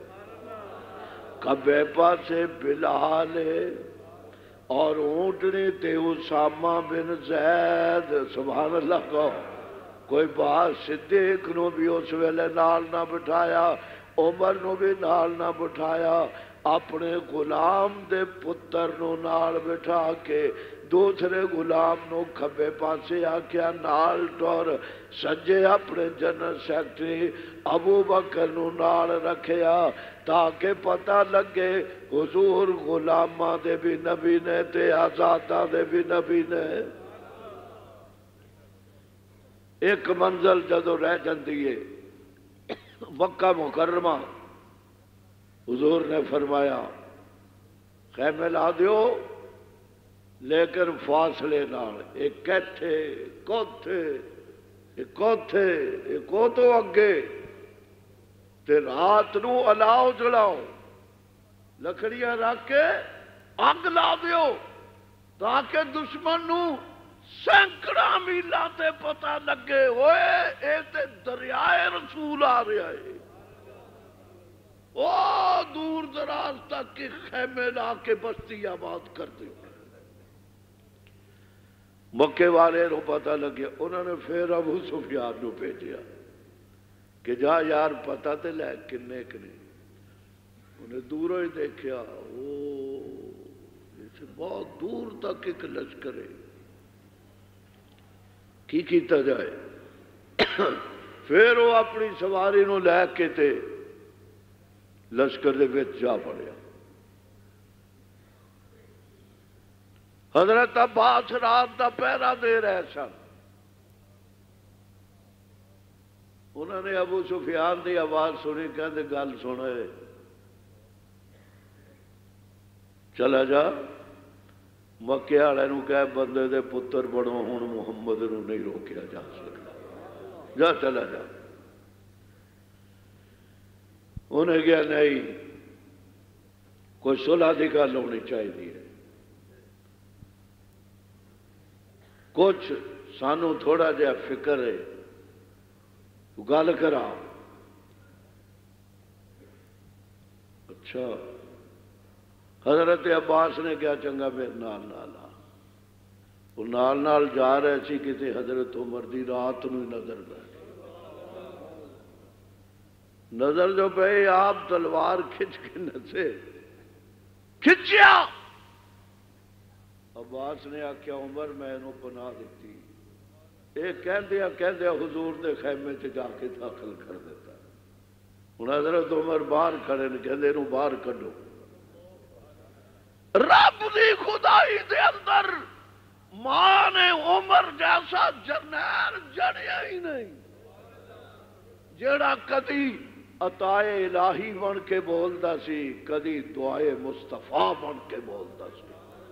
کھبے پاسے بلال ہے، اور اونٹنی تے اسامہ بن زید۔ سبحان اللہ کو کوئی بات صدیق نو بھی اس ویلے نال نہ بٹھایا، عمر نو بھی نال نہ بٹھایا، اپنے غلام دے پتر نو نال بٹھا کے دوسرے غلام نو کھبے پاسے آکیا نال ٹور، سجے اپنے جنرل سیکٹری ابو بکر نو نال رکھیا تاکہ پتہ لگے حضور غلامہ دے بھی نبی نے تے آزادہ دے بھی نبی نے۔ ایک منزل جدو رہ جاندیے مکہ مکرمہ، حضور نے فرمایا خیمے لا دیو لیکن فاصلے نال، ایک کیٹھے کوتھے ایک کوتھے ایک کوتو اگے، تے رات نو الاؤ جلاؤ، لکڑیاں رکھ کے اگ لا دیو تاکہ دشمن نو سینکڑا میلہ تے پتہ لگے ہوئے اے تے دریائے رسول آ رہا ہے۔ او دور دراز تک کی خیمے لا کے بستی آباد کر دیو۔ مکے والے نو پتہ لگے، انہوں نے پھر ابو سفیان نو بھیجیا کہ جا یار پتہ تے لے کنے کنے۔ انہیں دوروں ہی دیکھیا، اسے بہت دور تک ایک لشکر ہے، کی کیتا جائے؟ پھر وہ اپنی سواری نو لے کے تے لشکر دے وچ جا پڑیا۔ حضرت عباس رات دا پہرا دے رہے سن، انہوں نے ابو سفیان دی آواز سنی، کہتے گل سنے چلا جا مکے والے نو کہے بندے دے پتر بڑو ہن محمد نو نہیں روکیا جا سکتا، جا چلا جا۔ انہیں کہا نہیں، کوئی صلح دی گل ہونی چاہیے، کچھ سانو تھوڑا جہا فکر ہے، گل کرا۔ اچھا حضرت عباس نے کیا چنگا میرے نال نال آ، وہ نال نال جا رہے سی، کسی حضرت عمر دی رات نو نظر پہ نظر جو پہ آپ تلوار کھچ کے نسے، کھچیا۔ عباس نے آکھیا عمر میں انہوں پناہ دیتی، ایک کہندیا حضور دے خیمے سے جا کے داخل کر دیتا۔ انہوں حضرت عمر باہر کھڑے نے کہندے انہوں باہر کڈو۔ رب دی خدائی دے اندر ماں نے عمر جیسا جرنیل جڑیا ہی نہیں، جڑا کدی عطائے الہی بن کے بولدا سی، کدی دعائے مصطفیٰ بن کے بولدا سی۔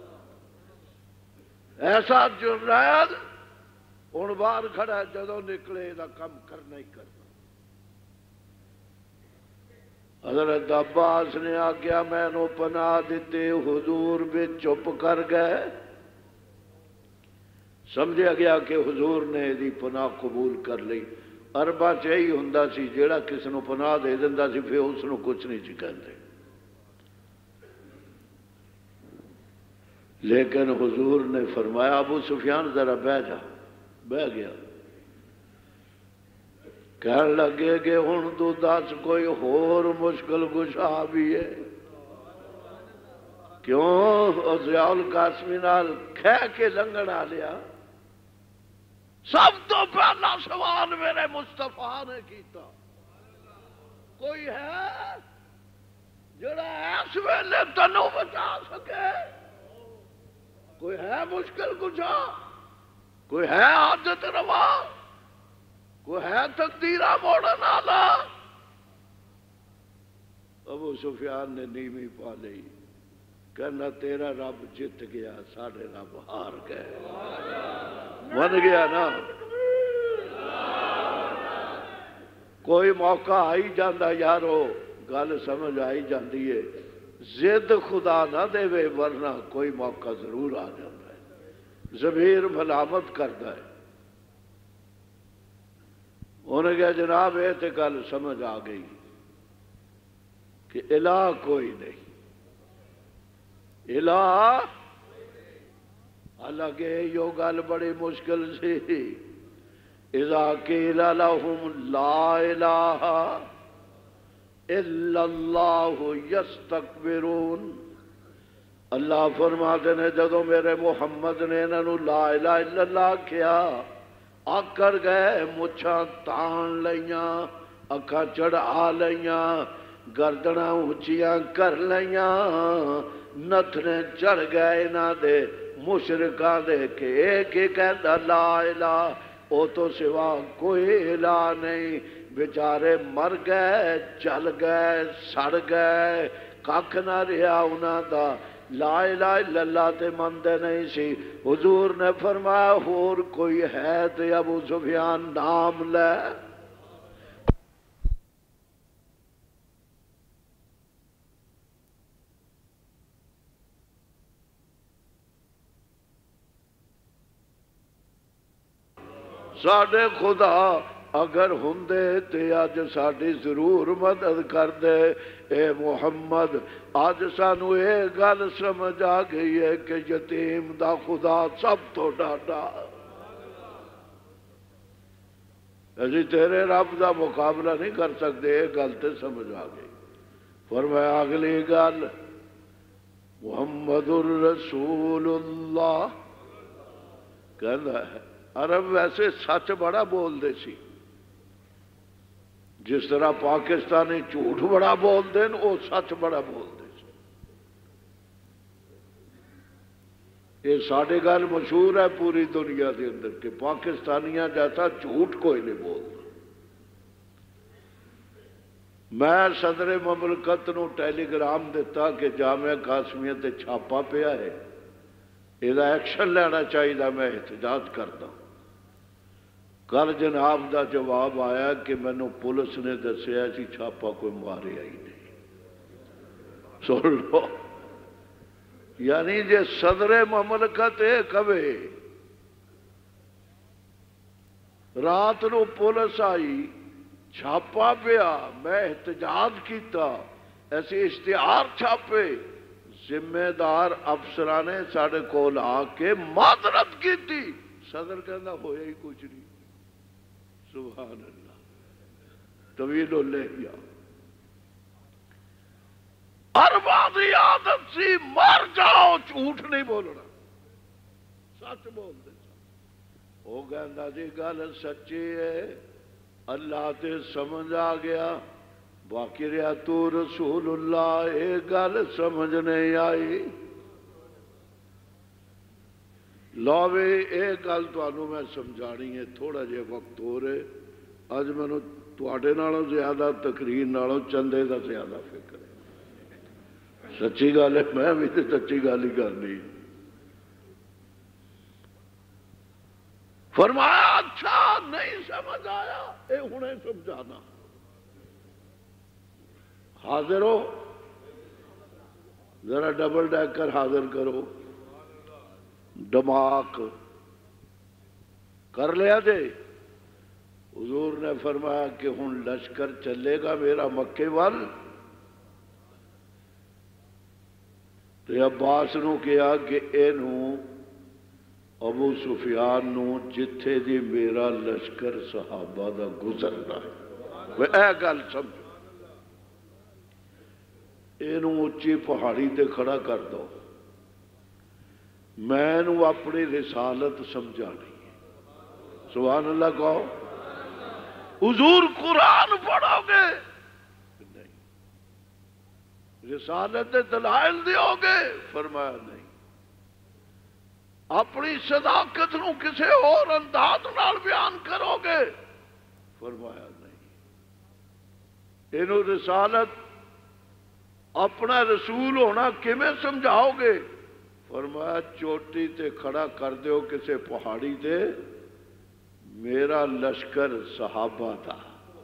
ایسا جرنیل ہن باہر کھڑا ہے، جدو نکلے دا کم کرنا ہی کرنا۔ حضرت عباس نے آگیا میں نو پناہ دیتے، حضور بھی چپ کر گئے، سمجھا گیا کہ حضور نے دی پناہ قبول کر لی۔ عرباں چ یہی ہوندا سی جیڑا کس نو پناہ دے دیندا سی پھر اس نو کچھ نہیں سی کہندے، لیکن حضور نے فرمایا ابو سفیان ذرا بہ جا، بہ گیا، کہنے لگے کہ ہن تو دس کوئی ہور مشکل کشا بھی ہے؟ کیوں ضیاء القاسمی نال کہہ کے لنگڑ آ لیا؟ سب تو پہلا سوال میرے مصطفیٰ نے کیتا، کوئی ہے جڑا اس ویلے تنوں بچا سکے؟ کوئی ہے مشکل کشا؟ کوئی ہے عادت روا؟ کوئی ہے تقدیرہ موڑن والا؟ ابو سفیان نے نیوی پا لئی، کہنا تیرا رب جت گیا، ساڑھے رب ہار گئے، بن گیا نا۔ کوئی موقع آئی جاندہ یارو، گل سمجھ آئی جاندی ہے، زد خدا نہ دے وے ورنہ کوئی موقع ضرور آ جاتا ہے، ضمیر ملامت کرتا ہے۔ انہوں نے کہا جناب یہ تے گل سمجھ آ گئی کہ الہ کوئی نہیں، الہ حالانکہ یہ گل بڑی مشکل سی، اذا قیل لهم لا الہ الا اللہ یستکبرون، اللہ فرماتے ہیں جدو میرے محمد نے انہوں لا الہ الا اللہ کیا، آکر گئے، مچھاں تان لیاں، اکھاں چڑھا لیاں، گردناں اونچیاں کر لیاں، نتھنے چڑھ گئے نہ دے مشرکاں دے کہ ایک ہی کہتا لا الہ، او تو سوا کوئی الہ نہیں، بیچارے مر گئے، جل گئے، سڑ گئے، ککھ نہ رہا انہاں دا، لا الہ الا اللہ تے مندے نہیں سی۔ حضور نے فرمایا اور کوئی ہے تے ابو سفیان نام لے۔ ساڈے خدا اگر ہوندے تے اج ساڈی ضرور مدد کر دے، اے محمد اج سانو اے گل سمجھ آ گئی ہے کہ یتیم دا خدا سب تو ڈاڈا، اسی تیرے رب دا مقابلہ نہیں کر سکتے، اے گل تے سمجھ آ گئی۔ فرمایا اگلی گل محمد الرسول اللہ، کہنا ہے عرب ویسے سچ بڑا بول دے سی، جس طرح پاکستانی جھوٹ بڑا بول دیں وہ سچ بڑا بول دے سی۔ یہ ساڑھے گل مشہور ہے پوری دنیا کے اندر کہ پاکستانیاں جیسا جھوٹ کوئی نہیں بولتا۔ میں صدر مملکت نو ٹیلی گرام دیتا کہ جامعہ قاسمیہ تے چھاپا پیا ہے، یہ ایکشن لینا چاہیے، میں احتجاج کرتا ہوں۔ کل جناب دا جواب آیا کہ مینو پولیس نے دسیا سی چھاپا کوئی ماریا ہی نہیں۔ سن لو، یعنی جے صدر مملکت کہے رات نو پولیس آئی چھاپا پیا میں احتجاج کیتا، ایسے اشتہار چھاپے، ذمہ دار افسران نے ساڑھے کول آ کے معذرت کی تھی، صدر کہنا ہویا ہی کچھ نہیں۔ سبحان اللہ، طویل اللحیہ، ارباں دی عادت سی مر جاؤ جھوٹ نہیں بولنا، سچ بول دے۔ وہ کہندا جی گل سچی ہے، اللہ تے سمجھ آ گیا، باقی رہا تو رسول اللہ، یہ گل سمجھ نہیں آئی۔ لو بھی یہ گل تمہیں میں سمجھانی ہے، تھوڑا جہا وقت ہو رہے، اج مینوں تواڈے نالوں زیادہ تقریر نالوں چندے دا زیادہ فکر ہے، سچی گل ہے، میں بھی تو سچی گل ہی کرنی۔ فرمایا اچھا نہیں سمجھ آیا، اے ہنے سمجھانا، حاضر ہو، ذرا ڈبل ڈیکر حاضر کرو، دماغ کر لیا جے، حضور نے فرمایا کہ ہن لشکر چلے گا میرا مکے وال، تو عباس نو کہا کہ اینو ابو سفیان نو جتھے دی میرا لشکر صحابہ دا گزرنا ہے، وہ اے گل سمجھو، اینو اچھی پہاڑی تے کھڑا کر دو، میں نو اپنی رسالت سمجھانی ہے۔ سبحان اللہ کہو۔ حضور قرآن پڑھو گے نہیں، رسالت دلائل دیو گے فرمایا نہیں، اپنی صداقت نو کسے اور انداز نال بیان کرو گے فرمایا نہیں، اینو رسالت اپنا رسول ہونا کیویں سمجھاؤ گے فرمایا چوٹی تے کھڑا کر دیو کسے پہاڑی تے میرا لشکر صحابہ دا،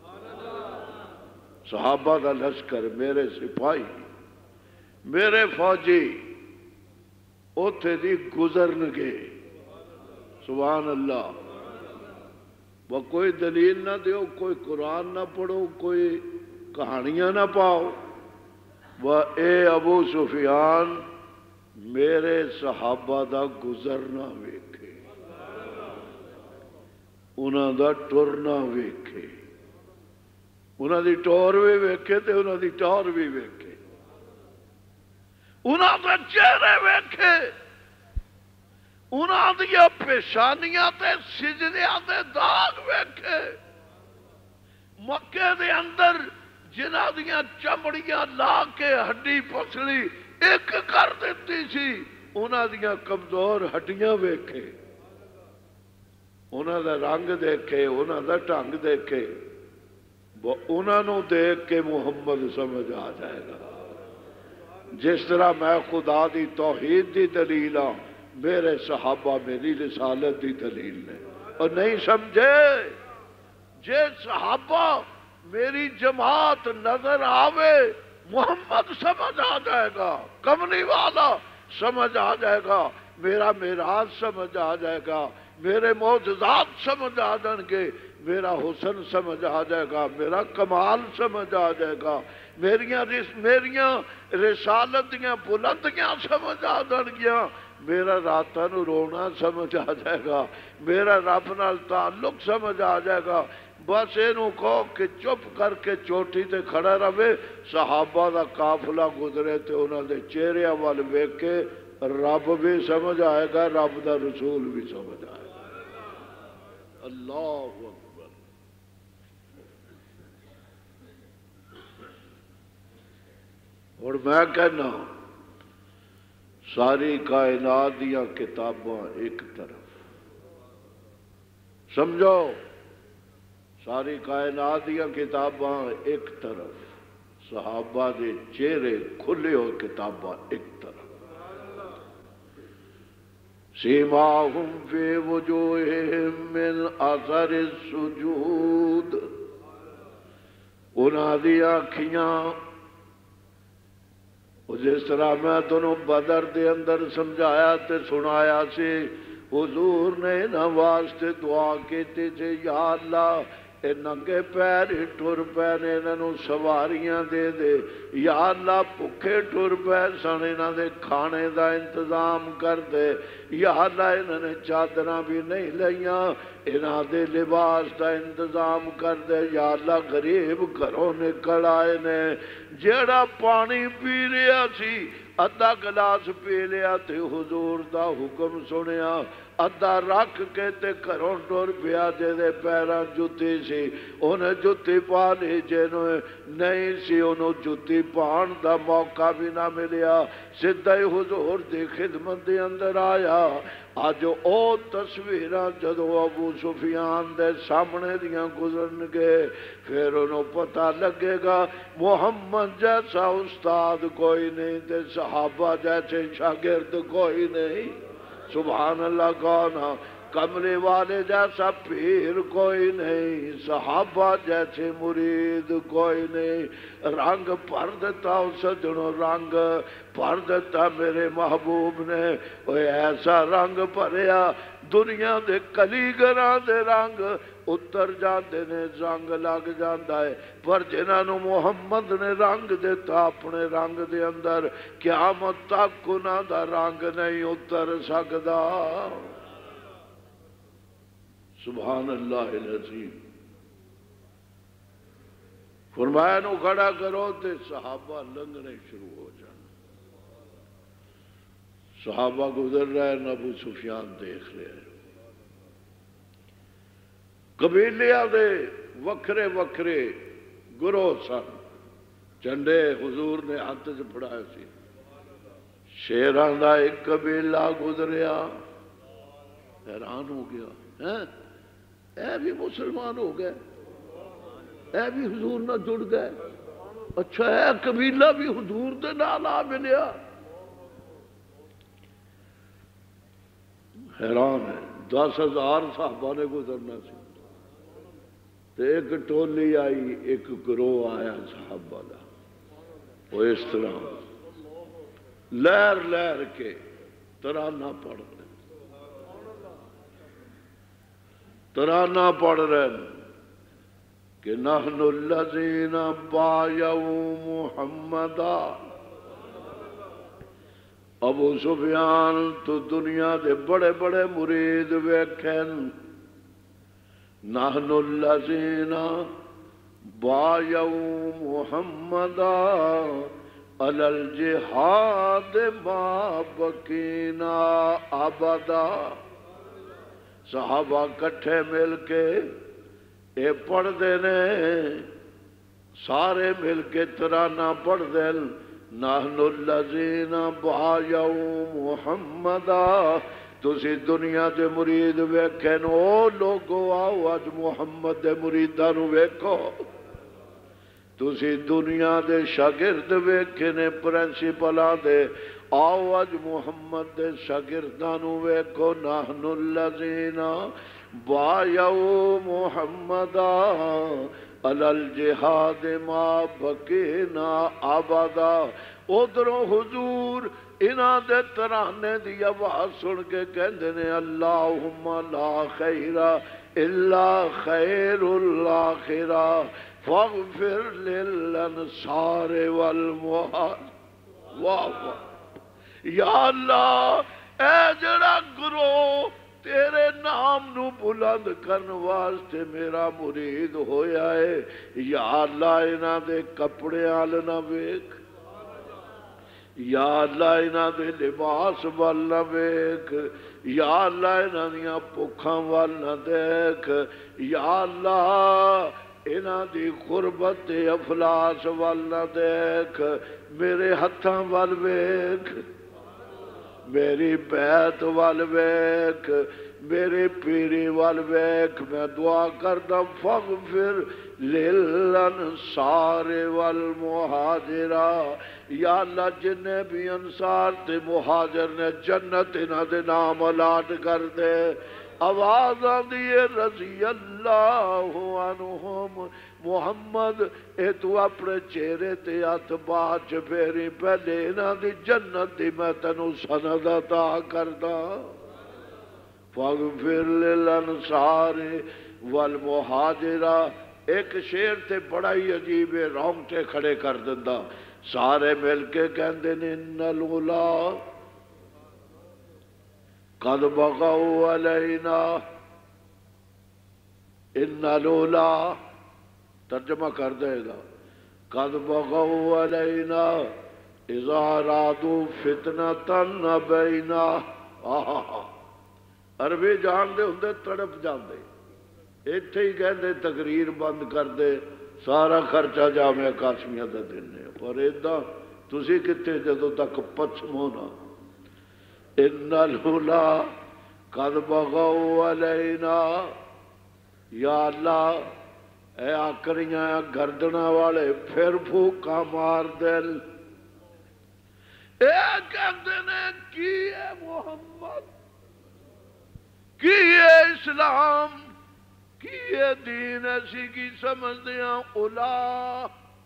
صحابہ دا لشکر، میرے سپاہی میرے فوجی اوتھے دی گزرن گے۔ سبحان اللہ۔ وہ کوئی دلیل نہ دیو، کوئی قرآن نہ پڑھو، کوئی کہانیاں نہ پاؤ، وہ اے ابو سفیان میرے صحابہ دا گزرنا ویکھے، انہاں دا ٹرنا ویکھے، انہاں دی ٹور بھی ویکھے تے انہاں دی ٹور بھی ویکھے، انہاں دا چہرے ویکھے، انہاں دیا پیشانیاں تے سجدیاں تے داغ ویکھے، مکے دے اندر جنہاں دیاں چمڑیاں لا کے ہڈی پسلی ایک کر دیتی سی، انہاں دیاں کمزور ہڈیاں ویکھے، انہاں دا رنگ دیکھے، انہاں دا ٹنگ دیکھے، انہاں نو دیکھ کے محمد سمجھ آ جائے گا۔ جس طرح میں خدا دی توحید دی دلیل ہاں، میرے صحابہ میری رسالت دی دلیل نے، اور نہیں سمجھے جے صحابہ میری جماعت نظر آوے محمد سمجھ آ جائے گا، کملی والا سمجھ آ جائے گا، میرا معراج سمجھ آ جائے گا، میرے معجزات سمجھ آ جائیں گے، میرا حسن سمجھ آ جائے گا، میرا کمال سمجھ آ جائے گا، میریاں رسالت دیاں بلندیاں سمجھ آ جائیں گیا، میرا راتاں نو رونا سمجھ آ جائے گا، میرا رب نال تعلق سمجھ آ جائے گا۔ بس اینو کہو کہ چپ کر کے چوٹی تے کھڑا رہے، صحابہ دا قافلہ گزرے تے انہاں دے چہرے وال ویکھ کے رب بھی سمجھ آئے گا، رب دا رسول بھی سمجھ آئے گا۔ اللہ اکبر۔ اور میں کہنا ساری کائنات دیاں کتاباں ایک طرف، سمجھو ساری کائنات دیاں کتاباں ایک طرف، صحابہ دے چہرے کھلے ہوئے کتاباں ایک طرف۔ سیماہم فی وجوہہم من اثر السجود، انہاں دی آنکھیاں، جس طرح میں تنوں بدر دے اندر سمجھایا تے سنایا سی، حضور نے انہاں واسطے دعا کیتی تھی، یا اللہ اے ننگے پیر ٹر پے نے انہوں سواریاں دے دے، یا اللہ بھکھے ٹر پے سن انہوں دے کھانے دا انتظام کر دے، یا اللہ انہوں نے چادراں بھی نہیں لیاں انہوں دے لباس دا انتظام کر دے، یا اللہ غریب گھروں نکل آئے نے، جیڑا پانی پی لیا سی ادھا گلاس پی لیا تے حضور دا حکم سنیا، ادھا رکھ کے تے گھروں ٹر پیا، جے دے پیراں جتی سی انہیں جتی پا لی، جنہیں نہیں سی انہوں جتی پان دا موقع بھی نہ ملیا، سدھا ہی حضور دی خدمت دے اندر آیا۔ آج او تصویراں جدو ابو سفیان دے سامنے دیاں گزرن گے، پھر انہوں پتہ لگے گا محمد جیسا استاد کوئی نہیں تے صحابہ جیسے شاگرد کوئی نہیں، سبحان اللہ کہنا، کملے والے جیسا پیر کوئی نہیں، صحابہ جیسے مرید کوئی نہیں، رنگ بھر دیتا سجنوں، رنگ بھر دیتا میرے محبوب نے، وہ ایسا رنگ بھریا دنیا دے کلیگراں دے رنگ اتر جاندے نے، رنگ لگ جاندا ہے، پر جنہاں نو محمد نے رنگ دیتا اپنے رنگ دے اندر، قیامت تک انہاں دا رنگ نہیں اتر سکدا۔ سبحان اللہ العظیم۔ فرمایا نو کھڑا کرو تے صحابہ لنگنے شروع ہو جان۔ صحابہ گزر رہے ہیں، ابو سفیان دیکھ رہے ہیں، قبیلیاں دے وکھرے وکھرے گروہ سن، جھنڈے حضور نے ہاتھ چ پھڑائے سی، شیراں دا ایک قبیلہ گزریا، حیران ہو گیا، اے بھی مسلمان ہو گئے، اے بھی حضور نہ جڑ گئے، اچھا اے قبیلہ بھی حضور دے نال آ ملیا، حیران ہے۔ 10,000 صحابہ نے گزرنا سی، ایک ٹولی آئی، ایک گروہ آیا صحابہ دا، وہ اس طرح لہر لہر کے ترانہ پڑھ رہے، ترانہ پڑھ رہے کہ نحن الذین بایعوا محمدا۔ ابو سفیان تو دنیا دے بڑے بڑے مرید ویکھن، نحن الذین بایعوا محمدا علی الجہاد ما بقینا ابدا۔ صحابہ کٹھے مل کے اے پڑھ دینے، سارے مل کے ترانہ پڑھ دین، نحن الذین بایعوا محمدا۔ تسی دنیا دے مرید ویکھن، او لوگو آؤ اج محمد دے مریداں نو ویکھو، تسی دنیا دے شاگرد ویکھنے پرنسپلاں دے، آؤ اج محمد دے شاگرداں نو ویکھو، نحن الذین بایعوا محمدا علی الجہاد ما بقینا ابدا۔ ادھروں حضور انہاں دے ترانے دی آواز سن کے کہندے نے، اللہم لا خیر الا خیر الاخرہ فاغفر للانصار والمہاجرین۔ واہ واہ، یا اللہ اے جڑا گروہ تیرے نام نو بلند کرن واسطے میرا مرید ہویا ہے، یا اللہ انہاں دے کپڑے آل نہ ویکھ، یا اللہ انہاں دے لباس وال نہ ویکھ، یا اللہ انہاں دیاں بھکھاں وال نہ دیکھ، یا اللہ انہاں دی غربت افلاس وال نہ دیکھ، میرے ہتھاں وال ویکھ، میری بیعت وال ویکھ، میرے پیری وال ویکھ، میں دعا کردہ فاغفر للانصار والمہاجرہ۔ یا اللہ جنہیں بھی انصار تے مہاجر نے جنت انہاں دے نام الاٹ کر دے۔ آواز آندی رضی اللہ عنہم، محمد اے تو اپنے چہرے تے ہاتھ باچ پھیری، پہلے انہاں دی جنت دی میں تینوں سند عطا کردا۔ فاغفر للانصار والمہاجرہ، ایک شعر تے بڑا ہی عجیب ہے، رونگٹے کھڑے کر دندا، سارے مل کے کہندے نے، ان الولا قد بغوا علینا، ان الولا ترجمہ کر دے گا، قد بغوا علینا اذا ارادوا فتنة بینا۔ عربی جان دے ہوندے تڑپ جاندے، ایتھے ہی کہندے تقریر بند کر دے، سارا خرچہ جامعہ قاسمیہ دا دینے، پر ایدہ تسی کتے جدو تک پچھمونا۔ ان الہلا قد بغوا علینا، یا اللہ اے آکریاں گردنا والے پھر پھوکا مار دل، اے کہندے نے کی ہے محمد، کی ہے اسلام، کی ہے دین، ایسی کی سمجھ دیا، اولا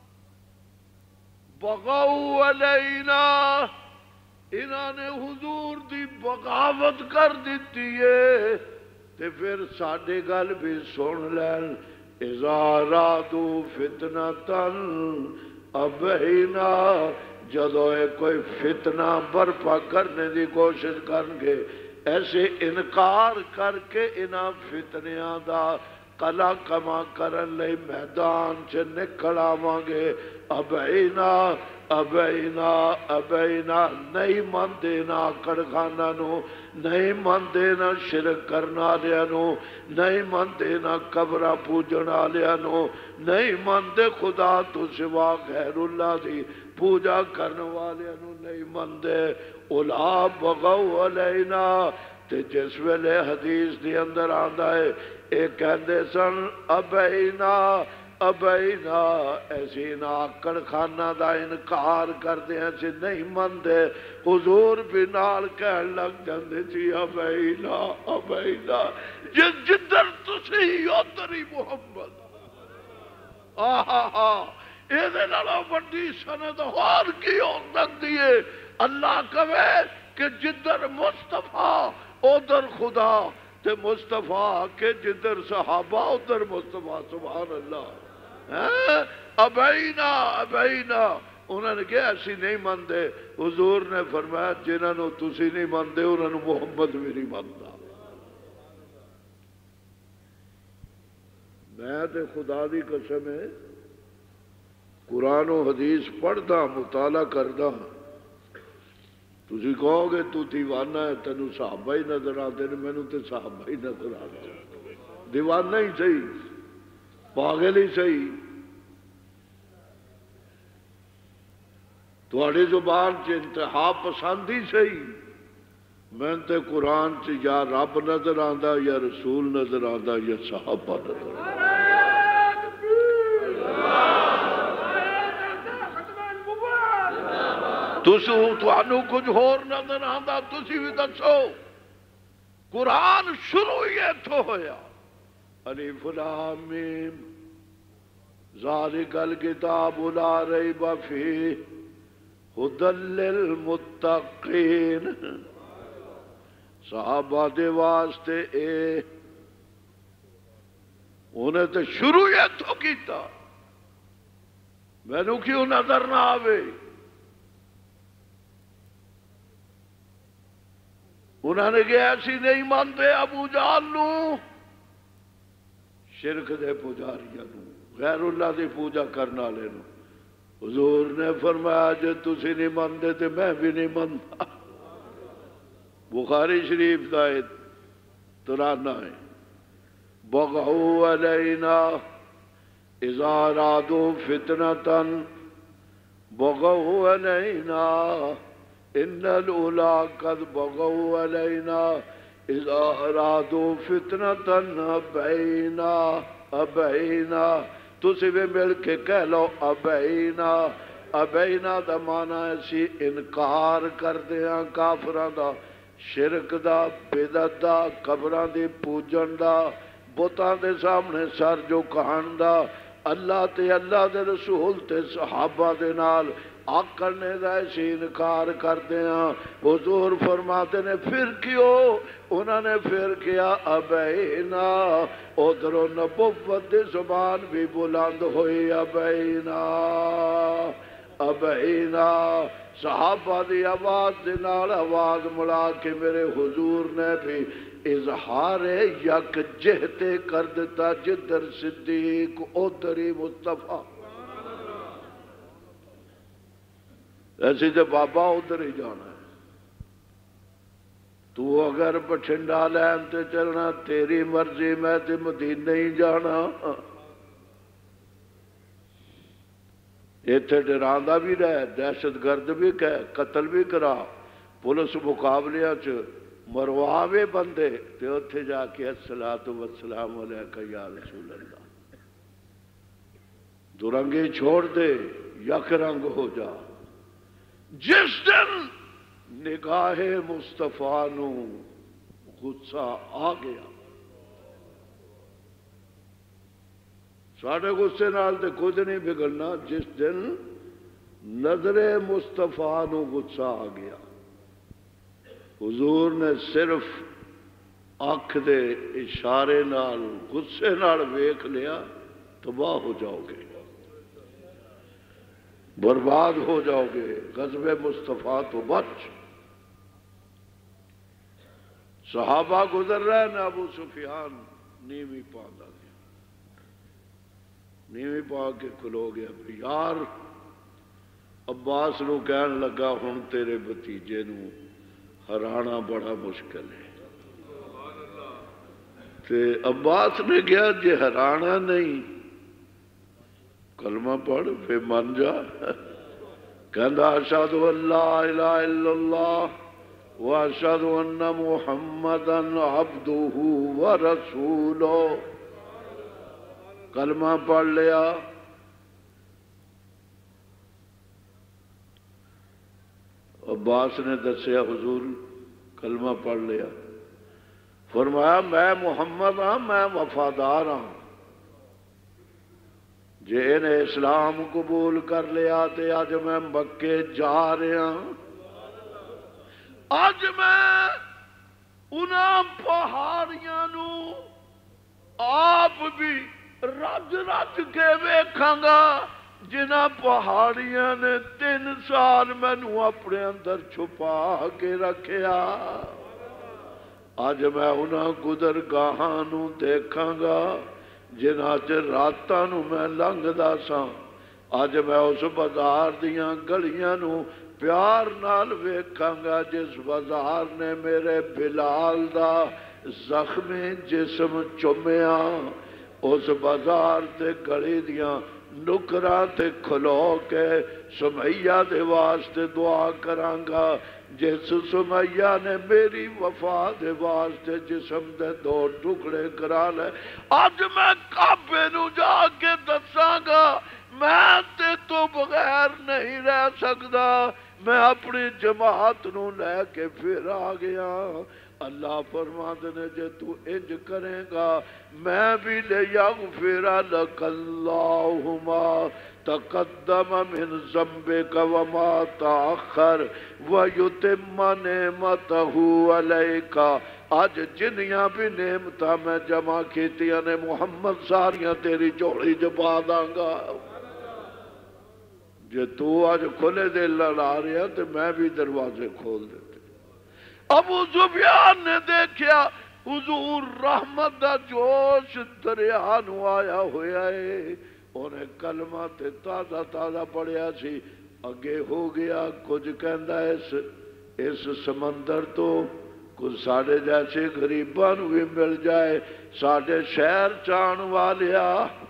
بغوا علینا، انہوں نے حضور دی بغاوت کر دیتی ہے، تے پھر ساڈی گل بھی سن لین اذا رادو فتنتن ابینا جدو کوئی فتنہ برپا کرنے دی کوشش کرن گے ایسے انکار کر کے انہاں فتنیاں دا کلا کما کرن لئی میدان چ نکل آواںگے ابینا ابینا ابینا نہیں مندے نہ کڑخانہ نو نہیں مندے نہ شرک کرنا والیا نو نہیں مندے نہ قبرہ پوجن والیا نو نہیں مندے خدا تو سوا غیر اللہ دی پوجا کرنے والے نو نہیں مندے اولا بغو علینا تے جس ویلے حدیث دی اندر آندا ہے اے کہندے سن ابینا ابینا ایسی ناکڑ خانہ دا انکار کردے ہیں سے نہیں مندے حضور بھی نال کہن لگ جاندے تھی ابینا ابینا جدر تسی ادھر محمد آہا ایدے لڑا بڑی سند اور کی ہو سکتی ہے اللہ کہے کہ جدر مصطفیٰ ادھر خدا تے مصطفیٰ کے جدر صحابہ ادھر مصطفیٰ سبحان اللہ ابینا ابینا انہوں نے کہا ایسی نہیں مندے حضور نے فرمایا جنہوں نے تسی نہیں مندے انہوں نے محمد بھی نہیں مندہ میں تے خدا دی قسم ہے قرآن و حدیث پڑھدا مطالعہ کردا تسی کہو گے تو دیوانہ ہے تینوں صحابہ ہی نظر آتے ہیں مینوں تے صحابہ ہی نظر آتے ہیں دیوانہ ہی صحیح پاگل ہی صحیح تھوڑی زبان چ انتہا پسند ہی صحیح میں تے قرآن چ یا رب نظر آندا یا رسول نظر آندا یا صحابہ نظر آندا تانوں کچھ ہور نظر آندا تسی بھی دسو قرآن شروع ہی اتھوں ہویا الف لام میم ذالک الکتاب لا ریب فیہ ہدی للمتقین صحابہ دے واسطے اے انہیں تو شروع ہی اتھوں کیتا مینوں کیوں نظر نہ آوے انہوں نے کہا ایسی نہیں مانتے ابو جہل نو شرک دے پجاریاں نو غیر اللہ دی پوجا کرنا لے نو حضور نے فرمایا جے تسی نہیں مانتے تے میں بھی نہیں مانتا بخاری شریف دا ترانہ ہے بغوا علینا اذا ارادوا فتنة بغوا علینا ان الاولا قد بغوا علینا اذا ارادوا فتنة ابینا ابینا تسی بھی مل کے کہہ لو ابینا ابینا دا مانا ایسی انکار کر دیاں کافران دا شرک دا بدعت دا قبران دی پوجن دا بتاں دے سامنے سر جو کہان دا اللہ تے اللہ دے رسول تے صحابہ دے نال آکڑنے دا ایسی انکار کر دیاں حضور فرماتے نے پھر کیوں انہوں نے پھر کیا ابینا ادھروں نبوت دی زبان بھی بلند ہوئی ابینا ابینا صحابہ دی آواز دی نال آواز ملا کے میرے حضور نے بھی اظہار یک جہتے کر دیتا جدر صدیق ادھر ہی مصطفیٰ ایسی تو بابا ادھر ہی جانا ہے تو اگر بٹھنڈا لین تے چلنا تیری مرضی میں تے مدینہ ہی جانا ایتھے ڈراندا بھی رہے دہشت گرد بھی کہے قتل بھی کرا پولیس مقابلیاں چ مرواوے بندے تے اتھے جا کے الصلاۃ والسلام علیکہ یا رسول اللہ درنگی چھوڑ دے یک رنگ ہو جا جس دن نگاہ مصطفیٰ نو غصہ آ گیا ساڑھے غصے نال تے کچھ نہیں بگڑنا جس دن نظر مصطفیٰ نو غصہ آ گیا حضور نے صرف اکھ دے اشارے نال غصے نال ویکھ لیا تباہ ہو جاؤ گے، برباد ہو جاؤ گے۔ غضب مصطفیٰ تو بچ۔ صحابہ گزر رہے ہیں، ابو سفیان نیوی پا دا گیا، نیوی پا کے کھلو گیا۔ یار عباس نو کہن لگا ہن تیرے بھتیجے نو ہرانا بڑا مشکل ہے۔ تے عباس نے کہا جے ہرانا نہیں کلمہ پڑھ پھر من جا۔ کہندا اشہد ان لا الہ الا اللہ واشہد ان محمدا عبدہ ورسولہ، کلمہ پڑھ لیا۔ عباس نے دسیا حضور کلمہ پڑھ لیا، فرمایا میں محمد ہاں، میں وفادار ہاں، جے نے اسلام قبول کر لیا تے اج میں مکے جا رہا ہوں۔ اج میں انہاں پہاڑیاں نو آپ بھی رج رج کے ویکھاں گا جنہاں پہاڑیاں نے 3 سال مینوں اپنے اندر چھپا کے رکھیا۔ اج میں انہاں گزرگاہاں نو دیکھاں گا جنہاں چ راتاں نو میں لنگدا ساں۔ اج میں اس بازار دیاں گلیاں نو پیار نال ویکھاں گا جس بازار نے میرے بلال دا زخمی جسم چومیا۔ اس بازار تے گلی دیاں نکراں تے کھلو کے سمیہ دے واسطے دعا کراں گا جس سمیہ نے میری وفا دے واسطے جسم دے 2 ٹکڑے کرا لے۔ آج میں کعبے نو جا کے دساں گا میں تے تو بغیر نہیں رہ سکدا، میں اپنی جماعت نو لے کے پھر آ گیا۔ اللہ فرماتے نے جے تو انج کرے گا میں بھی لیغفر لک اللہم تقدم من ذنبک وما تاخر ویتم نعمتہ علیک۔ آج جنیاں بھی نعمتاں میں جمع کیتیاں نے محمد ساریاں تیری جوڑی جبا داں گا۔ جے تو آج کھلے دے لڑا رہا تو میں بھی دروازے کھول دیتے۔ ابو سفیان نے دیکھیا حضور رحمت دا جوش دریا نو آیا ہویا ہے، انہیں کلمہ تے تازہ تازہ پڑھیا سی، اگے ہو گیا کچھ کہندا اس سمندر تو کچھ ساڑھے جیسے غریبان بھی مل جائے، ساڑھے شہر چان والیا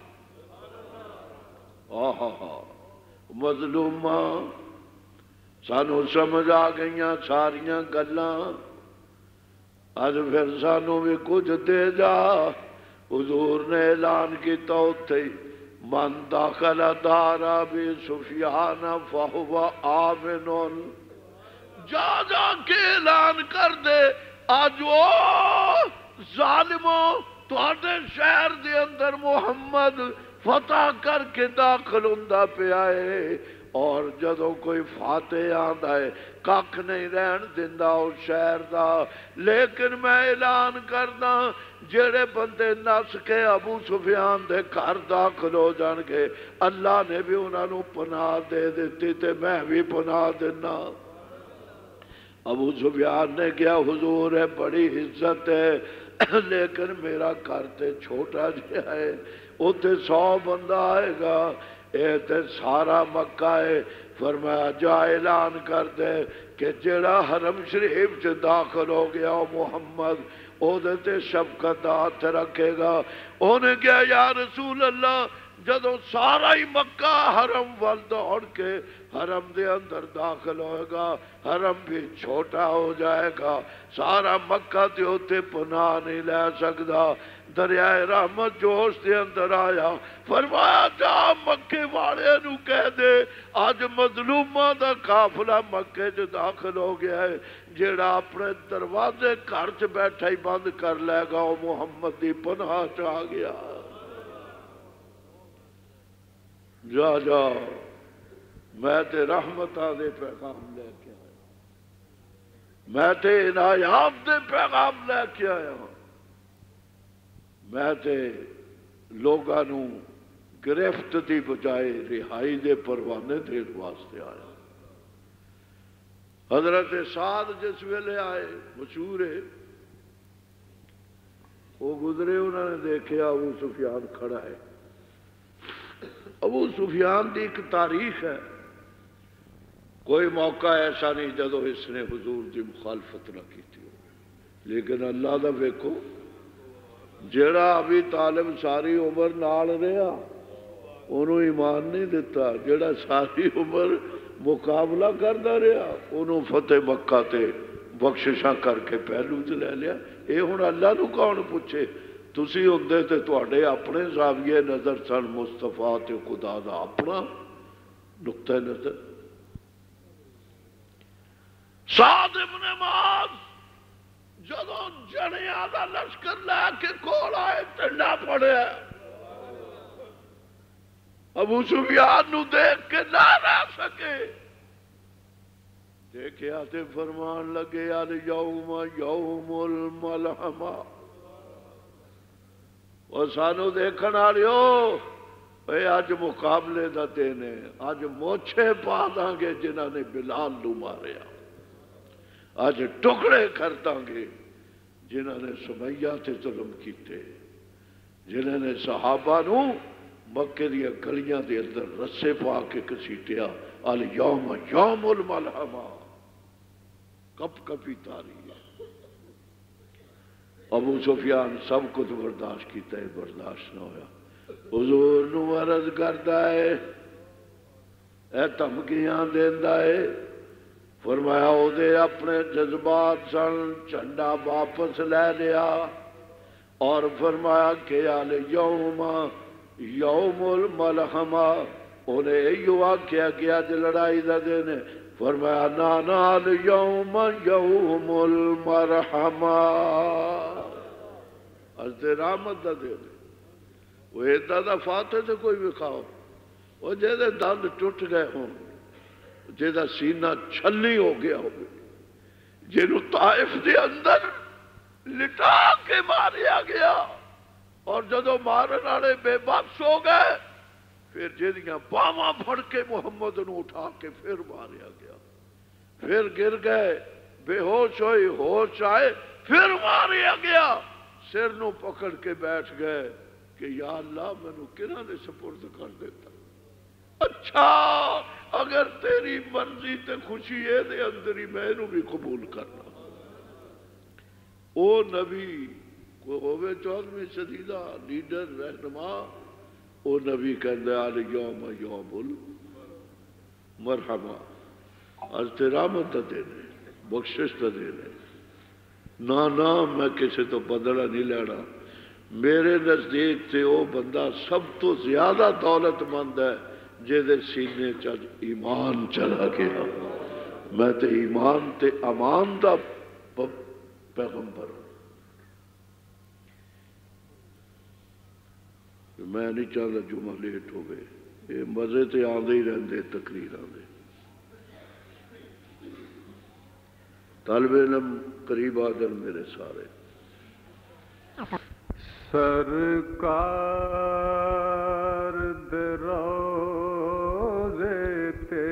مظلوماں سانو سمجھ آ گئیاں ساریاں گلاں، آج پھر سانو بھی کچھ دے جا۔ حضور نے اعلان کیتا اوتھے من داخل دار ابی سفیان فہو آمن، جا جا کے اعلان کر دے آج وہ ظالموں تواڈے شہر دے اندر محمد فتح کر کے داخل ہوندا پیا ہے، اور جدوں کوئی فاتح آندا ہے ککھ نہیں رہن دیندا اس شہر دا۔ لیکن میں اعلان کردا جڑے بندے نس کے ابو سفیان دے گھر داخل ہو جان گے اللہ نے بھی انہاں نو پناہ دے دیتی تے میں بھی پناہ دینا۔ ابو سفیان نے کیا حضور ہے بڑی عزت ہے لیکن میرا گھر تے چھوٹا جہا ہے، اوتے 100 بندہ آئے گا، اے تے سارا مکہ ہے۔ فرمایا جا اعلان کر دے کہ جڑا حرم شریف سے داخل ہو گیا محمد او دے تے شفقت ہاتھ رکھے گا۔ انہیں کہا یا رسول اللہ جدو سارا ہی مکہ حرم وال دوڑ کے حرم دے اندر داخل ہوئے گا حرم بھی چھوٹا ہو جائے گا، سارا مکہ تے ہوتے پناہ نہیں لے سکتا۔ دریائے رحمت جوش دے اندر آیا، فرمایا جا مکے والے نو کہہ دے آج مظلومہ دا قافلہ مکے جو داخل ہو گیا ہے، جیڑا اپنے دروازے گھر چ بیٹھا ہی بند کر لے گا وہ محمد دی پناہ چاہ گیا۔ جا جا میں تے رحمتاں دے پیغام لے کے آیا، میں تے عنایات دے پیغام لے کے آیا ہوں۔ میں تے لوگاں نوں گرفت دی بجائے رہائی دے پروانے دین واسطے آیا۔ حضرت سعد جس ویلے آئے مشہور ہے، وہ گزرے، انہوں نے دیکھا ابو سفیان کھڑا ہے۔ ابو سفیان کی ایک تاریخ ہے، کوئی موقع ایسا نہیں جدو اس نے حضور کی مخالفت نہ کی تھی، لیکن اللہ دا ویکھو جڑا ابھی طالب ساری عمر نال رہا انہوں ایمان نہیں دیتا، جڑا ساری عمر مقابلہ کرتا رہا انہوں فتح مکہ تے بخششاں کر کے پہلو تے لے لیا۔ اے ہن اللہ نو کون پوچھے؟ تسی ہوندے تے تواڈے اپنے زاویے نظر سن، مصطفیٰ تے خدا دا اپنا نقطہ نظر۔ سعد ابن معاذ جدوں جنیاں دا لشکر لے کے کول آئے ٹنڈا پڑیا، ابو سفیان نو دیکھ کے نہ رہ سکے، دیکھیا تے فرمان لگے الیوم یوم الملحمہ، اور سانو دیکھن والیو اے اج مقابلے دا دن ہے، اج موچھے پا داں گے جنہاں نے بلال نو ماریا، اج ٹکڑے کر داں گے جنہاں نے سمیہ تے ظلم کیتے، جنہاں نے صحابہ نو مکے دیا گلیاں دے اندر رسے پا کے کسیٹیا۔ الیوم یوم الملحمہ، کپ کپی تاری۔ ابو سفیان سب کچھ برداشت کیتا ہے، برداشت نہ ہویا، حضور نو عرض کرتا ہے، اے دھمکیاں دیندا ہے، فرمایا او دے اپنے جذبات سن، جھنڈا واپس لے لیا اور فرمایا کہ الیوم یوم الملحمہ، انہیں ایو آکھیا کہ اج لڑائی دا دن ہے، فرمایا نانا الیوم یوم المرحمہ، اج تے رحمت دا دن ہے۔ وہ ایدہ دا فاتح تے کوئی وکھاؤ، وہ جیدے دند ٹوٹ گئے ہوں، جیدہ سینہ چھلی ہو گیا ہو، جنہوں طائف دے اندر لٹا کے ماریا گیا، اور جدو مارن والے بے بخش ہو گئے، پھر جہاں باواں پھڑ کے محمد نو اٹھا کے پھر ماریا گیا، پھر گر گئے، بے ہوش ہوئی، ہوش آئے، پھر ماریا گیا، سر نو پکڑ کے بیٹھ گئے کہ یا اللہ مینو کنہاں دے سپرد کر دیتا۔ اچھا اگر تیری مرضی تے خوشی ہے دے اندر ہی میں نو بھی قبول کرنا۔ او نبی کوئی ہوئے 14ویں صدی دا لیڈر رہنما، او نبی کہندے الیوم یوم المرحمہ، آج تے رحمت دا دن ہے، بخشش دا دن ہے، نا میں کسی تو بدلہ نہیں لینا۔ میرے نزدیک تے او بندہ سب تو زیادہ دولت مند ہے جہدے سینے چل ایمان چلا گیا۔ میں تے ایمان تے امان دا پیغمبر ہوں۔ میں نہیں چاہتا جمعہ لیٹ ہو گئے، یہ مزے تے آندے ہی رہندے تقریر آندے۔ طالب علم قریب آدر میرے سارے، سرکار دے روزے تے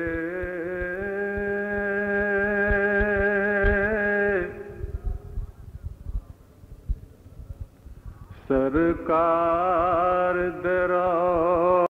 سرکار دے روزے